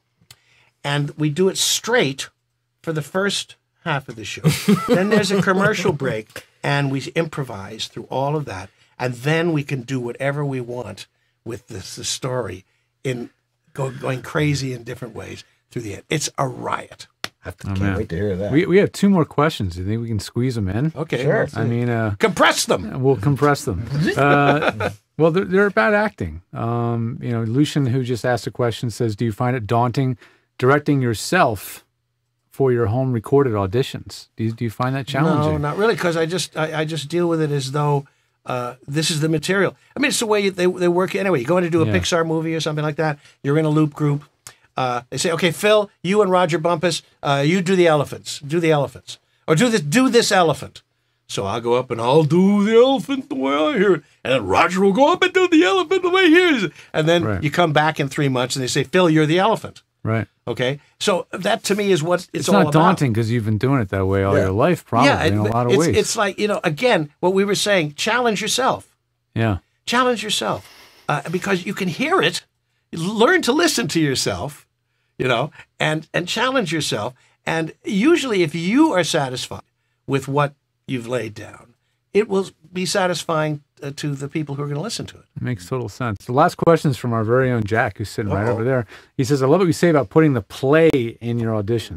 And we do it straight for the first half of the show. Then there's a commercial break, and we improvise through all of that. And then we can do whatever we want with this, the story, in go, going crazy in different ways through the end. It's a riot. I Oh, can't man. wait to hear that. We, we have two more questions. Do you think we can squeeze them in? Okay. Sure. I mean, uh, Compress them. we'll compress them. Uh, well, they're, they're about acting. Um, you know, Lucian, who just asked a question, says, do you find it daunting directing yourself for your home recorded auditions? Do you, do you find that challenging? No, not really, because I just I, I just deal with it as though uh, this is the material. I mean, it's the way they they work anyway. You go in to do a Yeah. Pixar movie or something like that. You're in a loop group. Uh, they say, okay, Phil, you and Roger Bumpus, uh, you do the elephants. Do the elephants, or do this do this elephant. So I'll go up and I'll do the elephant the way I hear it, and then Roger will go up and do the elephant the way he hears it. And then Right. you come back in three months and they say, Phil, you're the elephant. Right. Okay, so that to me is what it's, It's all not about. daunting because you've been doing it that way all Yeah. your life, probably, in a it- lot of it's, ways. It's like, you know, again, what we were saying, challenge yourself. yeah. Challenge yourself. Uh, because you can hear it. Learn to listen to yourself, you know, and, and challenge yourself. And usually if you are satisfied with what you've laid down, it will be satisfying uh, to the people who are going to listen to it. It makes total sense. The last question is from our very own Jack, who's sitting right Uh-oh. over there. He says, I love what you say about putting the play in your auditions.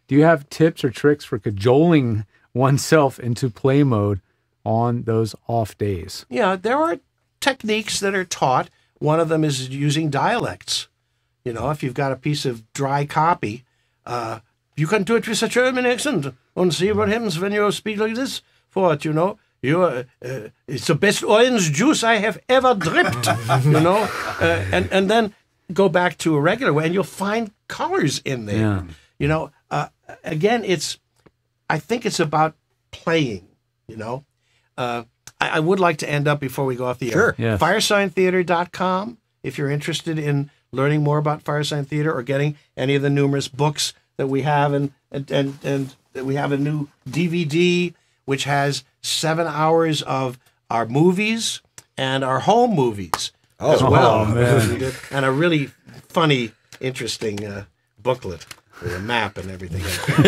Do you have tips or tricks for cajoling oneself into play mode on those off days? Yeah, there are techniques that are taught. One of them is using dialects. You know, if you've got a piece of dry copy, uh, you can do it with a German accent and see what happens when you speak like this. For it, you know, you uh, uh, it's the best orange juice I have ever dripped. You know, uh, and and then go back to a regular way, and you'll find colors in there. Yeah. You know, uh, again, it's I think it's about playing. You know, uh, I, I would like to end up before we go off the Sure. air. Yes. Firesign Theatre dot com if you're interested in learning more about Firesign Theatre or getting any of the numerous books that we have, and and and, and we have a new D V D which has seven hours of our movies and our home movies Oh, as well, oh, man. and a really funny, interesting uh, booklet with a map and everything.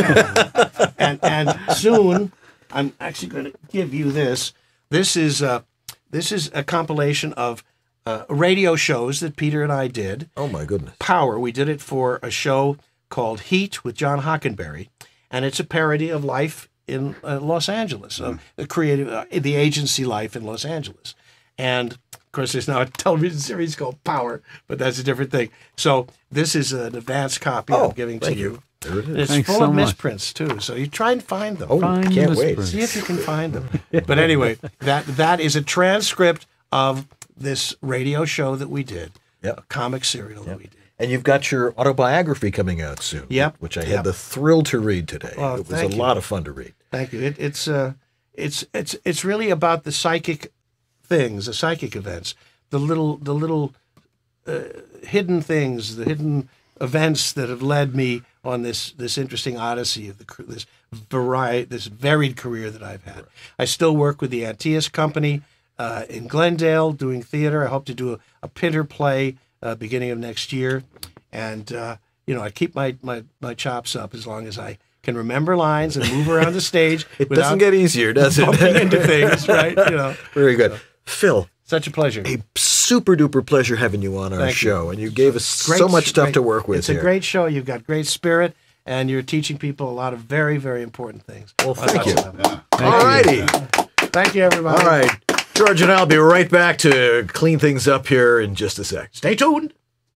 and and soon, I'm actually going to give you this. This is uh, this is a compilation of uh, radio shows that Peter and I did. Oh my goodness! Power. We did it for a show called Heat with John Hockenberry, and it's a parody of life in uh, Los Angeles, of the creative, uh, the agency life in Los Angeles. And of course, there's now a television series called Power, but that's a different thing. So this is an advanced copy Oh, I'm giving to thank you. you. There it is. And it's Thanks full so of much. misprints too. So you try and find them. Oh, Find can't the wait. spring. See if you can find them. But anyway, that that is a transcript of this radio show that we did, Yep. a comic serial that we did. And you've got your autobiography coming out soon. Yep. Which I had Yep. the thrill to read today. Well, it was a thank you. lot of fun to read. Thank you. It, it's uh, it's it's it's really about the psychic things, the psychic events, the little the little uh, hidden things, the hidden events that have led me on this this interesting odyssey of the cr- this variety, this varied career that I've had. I still work with the Antaeus Company uh, in Glendale doing theater. I hope to do a, a Pinter play uh, beginning of next year, and uh, you know I keep my, my my chops up as long as I can remember lines and move around the stage. It without doesn't get easier, does it? bumping into things, right? You know, Very good. Phil, such a pleasure. a super duper pleasure having you on our Thank you. show. And you gave us Great- so much stuff great- to work with It's here. a great show. You've got great spirit, and you're teaching people a lot of very, very important things. Well, thank you. Thank All righty. Thank you, everybody. All right. George and I will be right back to clean things up here in just a sec. Stay tuned.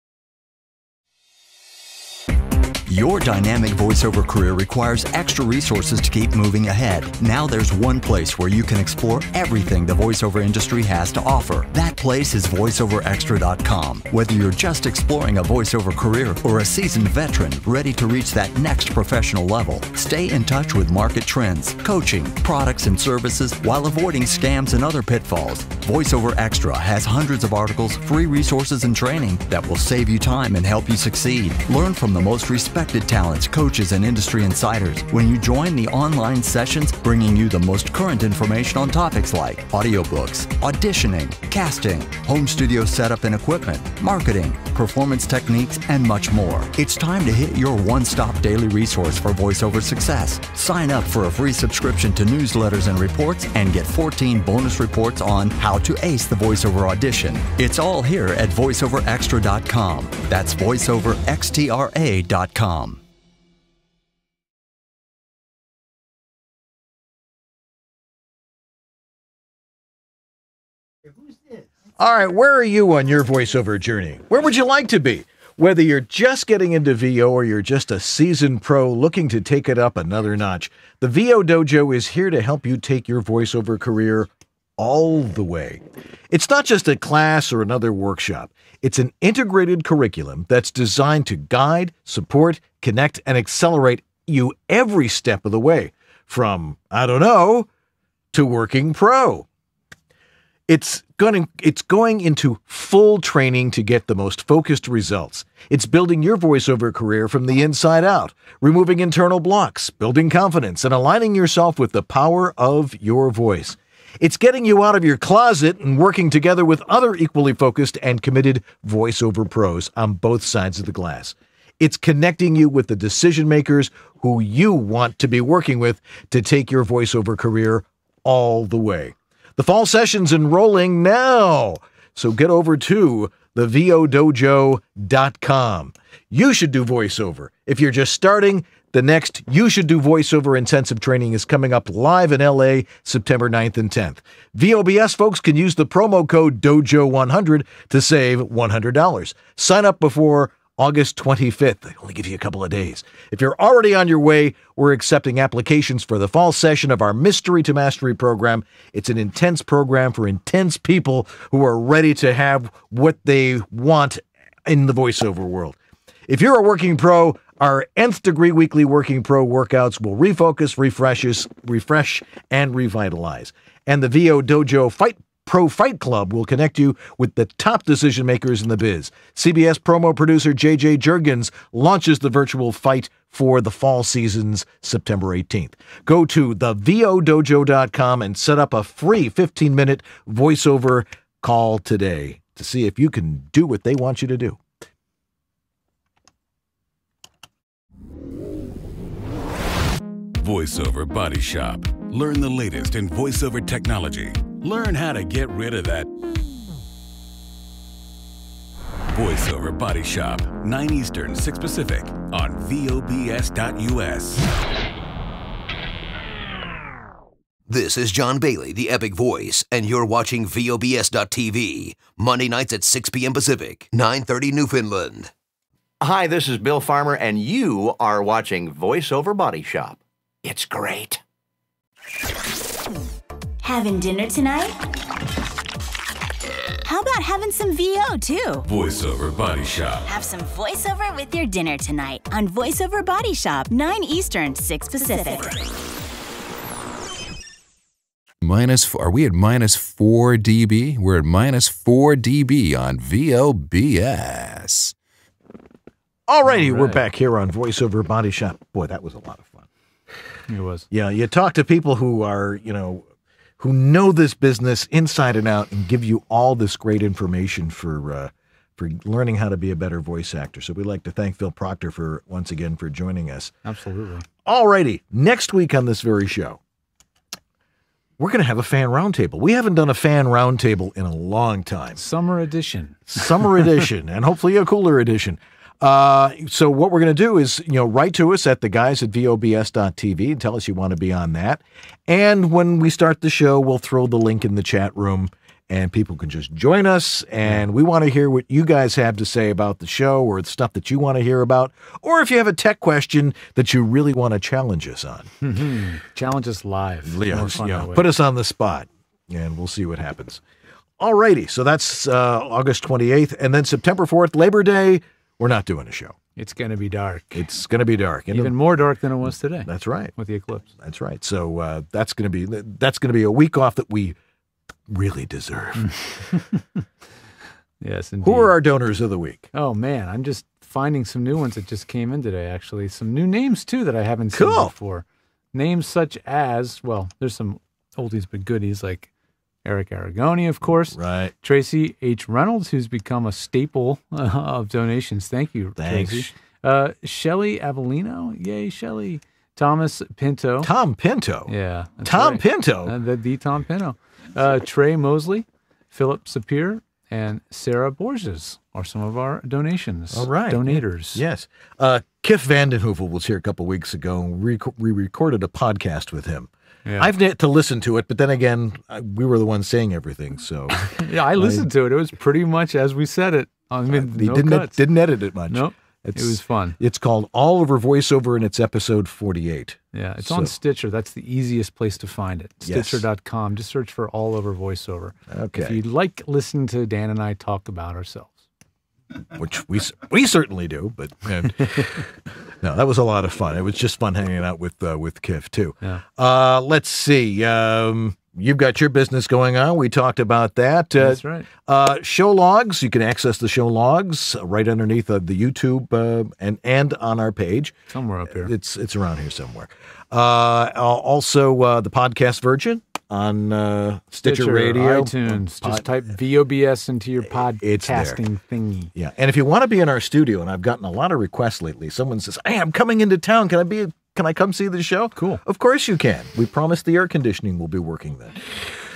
Your dynamic voiceover career requires extra resources to keep moving ahead. Now there's one place where you can explore everything the voiceover industry has to offer. That place is voiceover extra dot com. Whether you're just exploring a voiceover career or a seasoned veteran ready to reach that next professional level, stay in touch with market trends, coaching, products, and services while avoiding scams and other pitfalls. VoiceOver Extra has hundreds of articles, free resources, and training that will save you time and help you succeed. Learn from the most respected talents, coaches, and industry insiders when you join the online sessions bringing you the most current information on topics like audiobooks, auditioning, casting, home studio setup and equipment, marketing, performance techniques, and much more. It's time to hit your one-stop daily resource for voiceover success. Sign up for a free subscription to newsletters and reports and get fourteen bonus reports on how to ace the voiceover audition. It's all here at voiceover extra dot com. That's voiceover extra dot com. All right, where are you on your voiceover journey? Where would you like to be? Whether you're just getting into V O or you're just a seasoned pro looking to take it up another notch, the V O Dojo is here to help you take your voiceover career all the way. It's not just a class or another workshop. It's an integrated curriculum that's designed to guide, support, connect, and accelerate you every step of the way, from, I don't know, to working pro. It's going, it's going into full training to get the most focused results. It's building your voiceover career from the inside out, removing internal blocks, building confidence, and aligning yourself with the power of your voice. It's getting you out of your closet and working together with other equally focused and committed voiceover pros on both sides of the glass. It's connecting you with the decision makers who you want to be working with to take your voiceover career all the way. The fall session's enrolling now, so get over to the V O dojo dot com. You should do voiceover. If you're just starting, The next You Should Do Voiceover intensive training is coming up live in L A September ninth and tenth. V O B S folks can use the promo code dojo one hundred to save one hundred dollars. Sign up before August twenty-fifth. They only give you a couple of days. If you're already on your way, we're accepting applications for the fall session of our Mystery to Mastery program. It's an intense program for intense people who are ready to have what they want in the voiceover world. If you're a working pro, our nth degree weekly working pro workouts will refocus, refreshes, refresh, and revitalize. And the V O Dojo Fight Pro Fight Club will connect you with the top decision makers in the biz. C B S promo producer J J Jurgens launches the virtual fight for the fall season's September eighteenth. Go to the V O dojo dot com and set up a free fifteen minute voiceover call today to see if you can do what they want you to do. VoiceOver Body Shop. Learn the latest in voiceover technology. Learn how to get rid of that. VoiceOver Body Shop. nine Eastern, six Pacific on V O B S dot U S. This is John Bailey, the Epic Voice, and you're watching V O B S dot T V. Monday nights at six p.m. Pacific, nine thirty Newfoundland. Hi, this is Bill Farmer, and you are watching VoiceOver Body Shop. It's great. Having dinner tonight? How about having some V O too? VoiceOver Body Shop. Have some voiceover with your dinner tonight on VoiceOver Body Shop, nine Eastern, six Pacific. Minus four, are we at minus four dB? We're at minus four dB on V O B S. Alrighty, All right. We're back here on VoiceOver Body Shop. Boy, that was a lot of fun. It was. Yeah, you talk to people who are, you know, who know this business inside and out and give you all this great information for uh, for learning how to be a better voice actor. So we'd like to thank Phil Proctor for once again for joining us. Absolutely. Alrighty, next week on this very show, we're going to have a fan roundtable. We haven't done a fan roundtable in a long time. Summer edition. Summer edition, and hopefully a cooler edition. Uh, so what we're going to do is, you know, write to us at the guys at V O B S dot T V and tell us you want to be on that. And when we start the show, we'll throw the link in the chat room and people can just join us. And we want to hear what you guys have to say about the show or the stuff that you want to hear about. Or if you have a tech question that you really want to challenge us on. Mm-hmm. Challenge us live. Yeah, yeah, put us on the spot and we'll see what happens. All righty. So that's uh, August twenty-eighth. And then September fourth, Labor Day. We're not doing a show. It's going to be dark. It's going to be dark. Even and more dark than it was today. That's right. With the eclipse. That's right. So uh, that's going to be that's going to be a week off that we really deserve. Yes, indeed. Who are our donors of the week? Oh, man. I'm just finding some new ones that just came in today, actually. Some new names, too, that I haven't seen cool. before. Names such as, well, there's some oldies but goodies like Eric Aragoni, of course. Right. Tracy H. Reynolds, who's become a staple uh, of donations. Thank you, Thanks. Tracy. Uh, Shelly Avellino. Yay, Shelly. Thomas Pinto. Tom Pinto? Yeah. Tom right. Pinto? Uh, the, the Tom Pinto. Uh, Trey Mosley, Philip Sapir, and Sarah Borges are some of our donations. All right. Donators. Yes. Uh, Kif Vandenhoevel was here a couple weeks ago, and we, rec- we recorded a podcast with him. Yeah. I've yet to listen to it, but then again, I, we were the ones saying everything, so. Yeah, I listened I, to it. It was pretty much as we said it. I mean, he no didn't, cuts. didn't edit it much. Nope. It's, it was fun. It's called All Over Voiceover, and it's episode forty-eight. Yeah, it's so. on Stitcher. That's the easiest place to find it. Yes. Stitcher dot com. Just search for All Over Voiceover. Okay. If you like listening to Dan and I talk about ourselves. Which we we certainly do, but and, no, that was a lot of fun. It was just fun hanging out with uh, with Kif too. Yeah. Uh, let's see. Um, you've got your business going on. We talked about that. Uh, That's right. Uh, show logs. You can access the show logs right underneath uh, the YouTube uh, and and on our page. Somewhere up here. It's it's around here somewhere. Uh, also, uh, the podcast version on uh, Stitcher, Stitcher Radio, iTunes. Pod- Just type V O B S into your It's there. podcasting thingy. Yeah, and if you want to be in our studio, and I've gotten a lot of requests lately. Someone says, "Hey, I'm coming into town. Can I be? Can I come see the show?" Cool. Of course you can. We promise the air conditioning will be working then.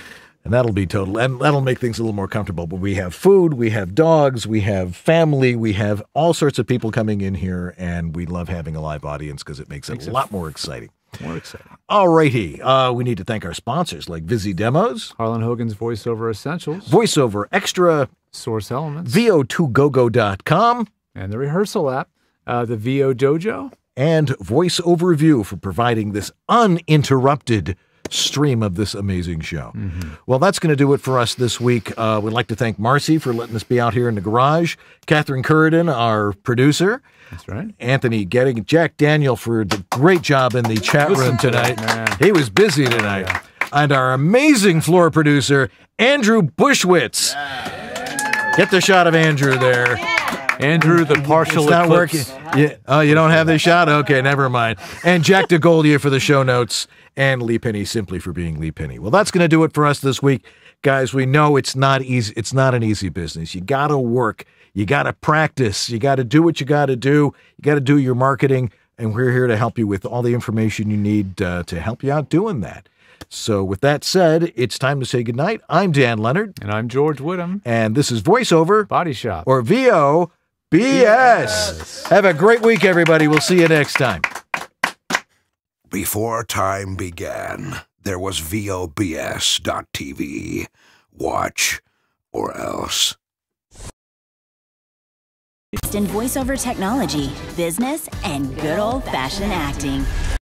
And that'll be total, and that'll make things a little more comfortable. But we have food, we have dogs, we have family, we have all sorts of people coming in here, and we love having a live audience because it makes it Makes a it lot more exciting. More exciting. All righty. Uh, we need to thank our sponsors like Visi Demos, Harlan Hogan's VoiceOver Essentials, VoiceOver Extra, Source Elements, V O two go go dot com, and the rehearsal app, uh, the V O Dojo, and VoiceOver for providing this uninterrupted stream of this amazing show. Mm-hmm. Well, that's going to do it for us this week. Uh, we'd like to thank Marcy for letting us be out here in the garage, Catherine Curridon, our producer. That's right. Anthony Getting, Jack Daniel for the great job in the chat room tonight. Man. He was busy tonight. Yeah. And our amazing floor producer, Andrew Bushwitz. Yeah. Get the shot of Andrew there. Yeah. Andrew, the partial it's not eclipse. working. Yeah. Oh, you don't have the shot? Okay, never mind. And Jack DeGoldia for the show notes, and Lee Penny simply for being Lee Penny. Well, that's going to do it for us this week. Guys, we know it's not easy. It's not an easy business. You got to work. You got to practice. You got to do what you got to do. You got to do your marketing, and we're here to help you with all the information you need uh, to help you out doing that. So with that said, it's time to say goodnight. I'm Dan Leonard. And I'm George Woodham. And this is VoiceOver Body Shop. Or V O B S. Yes. Have a great week, everybody. We'll see you next time. Before time began, there was V O B S dot T V. Watch or else. In voiceover technology, business, and good old-fashioned acting.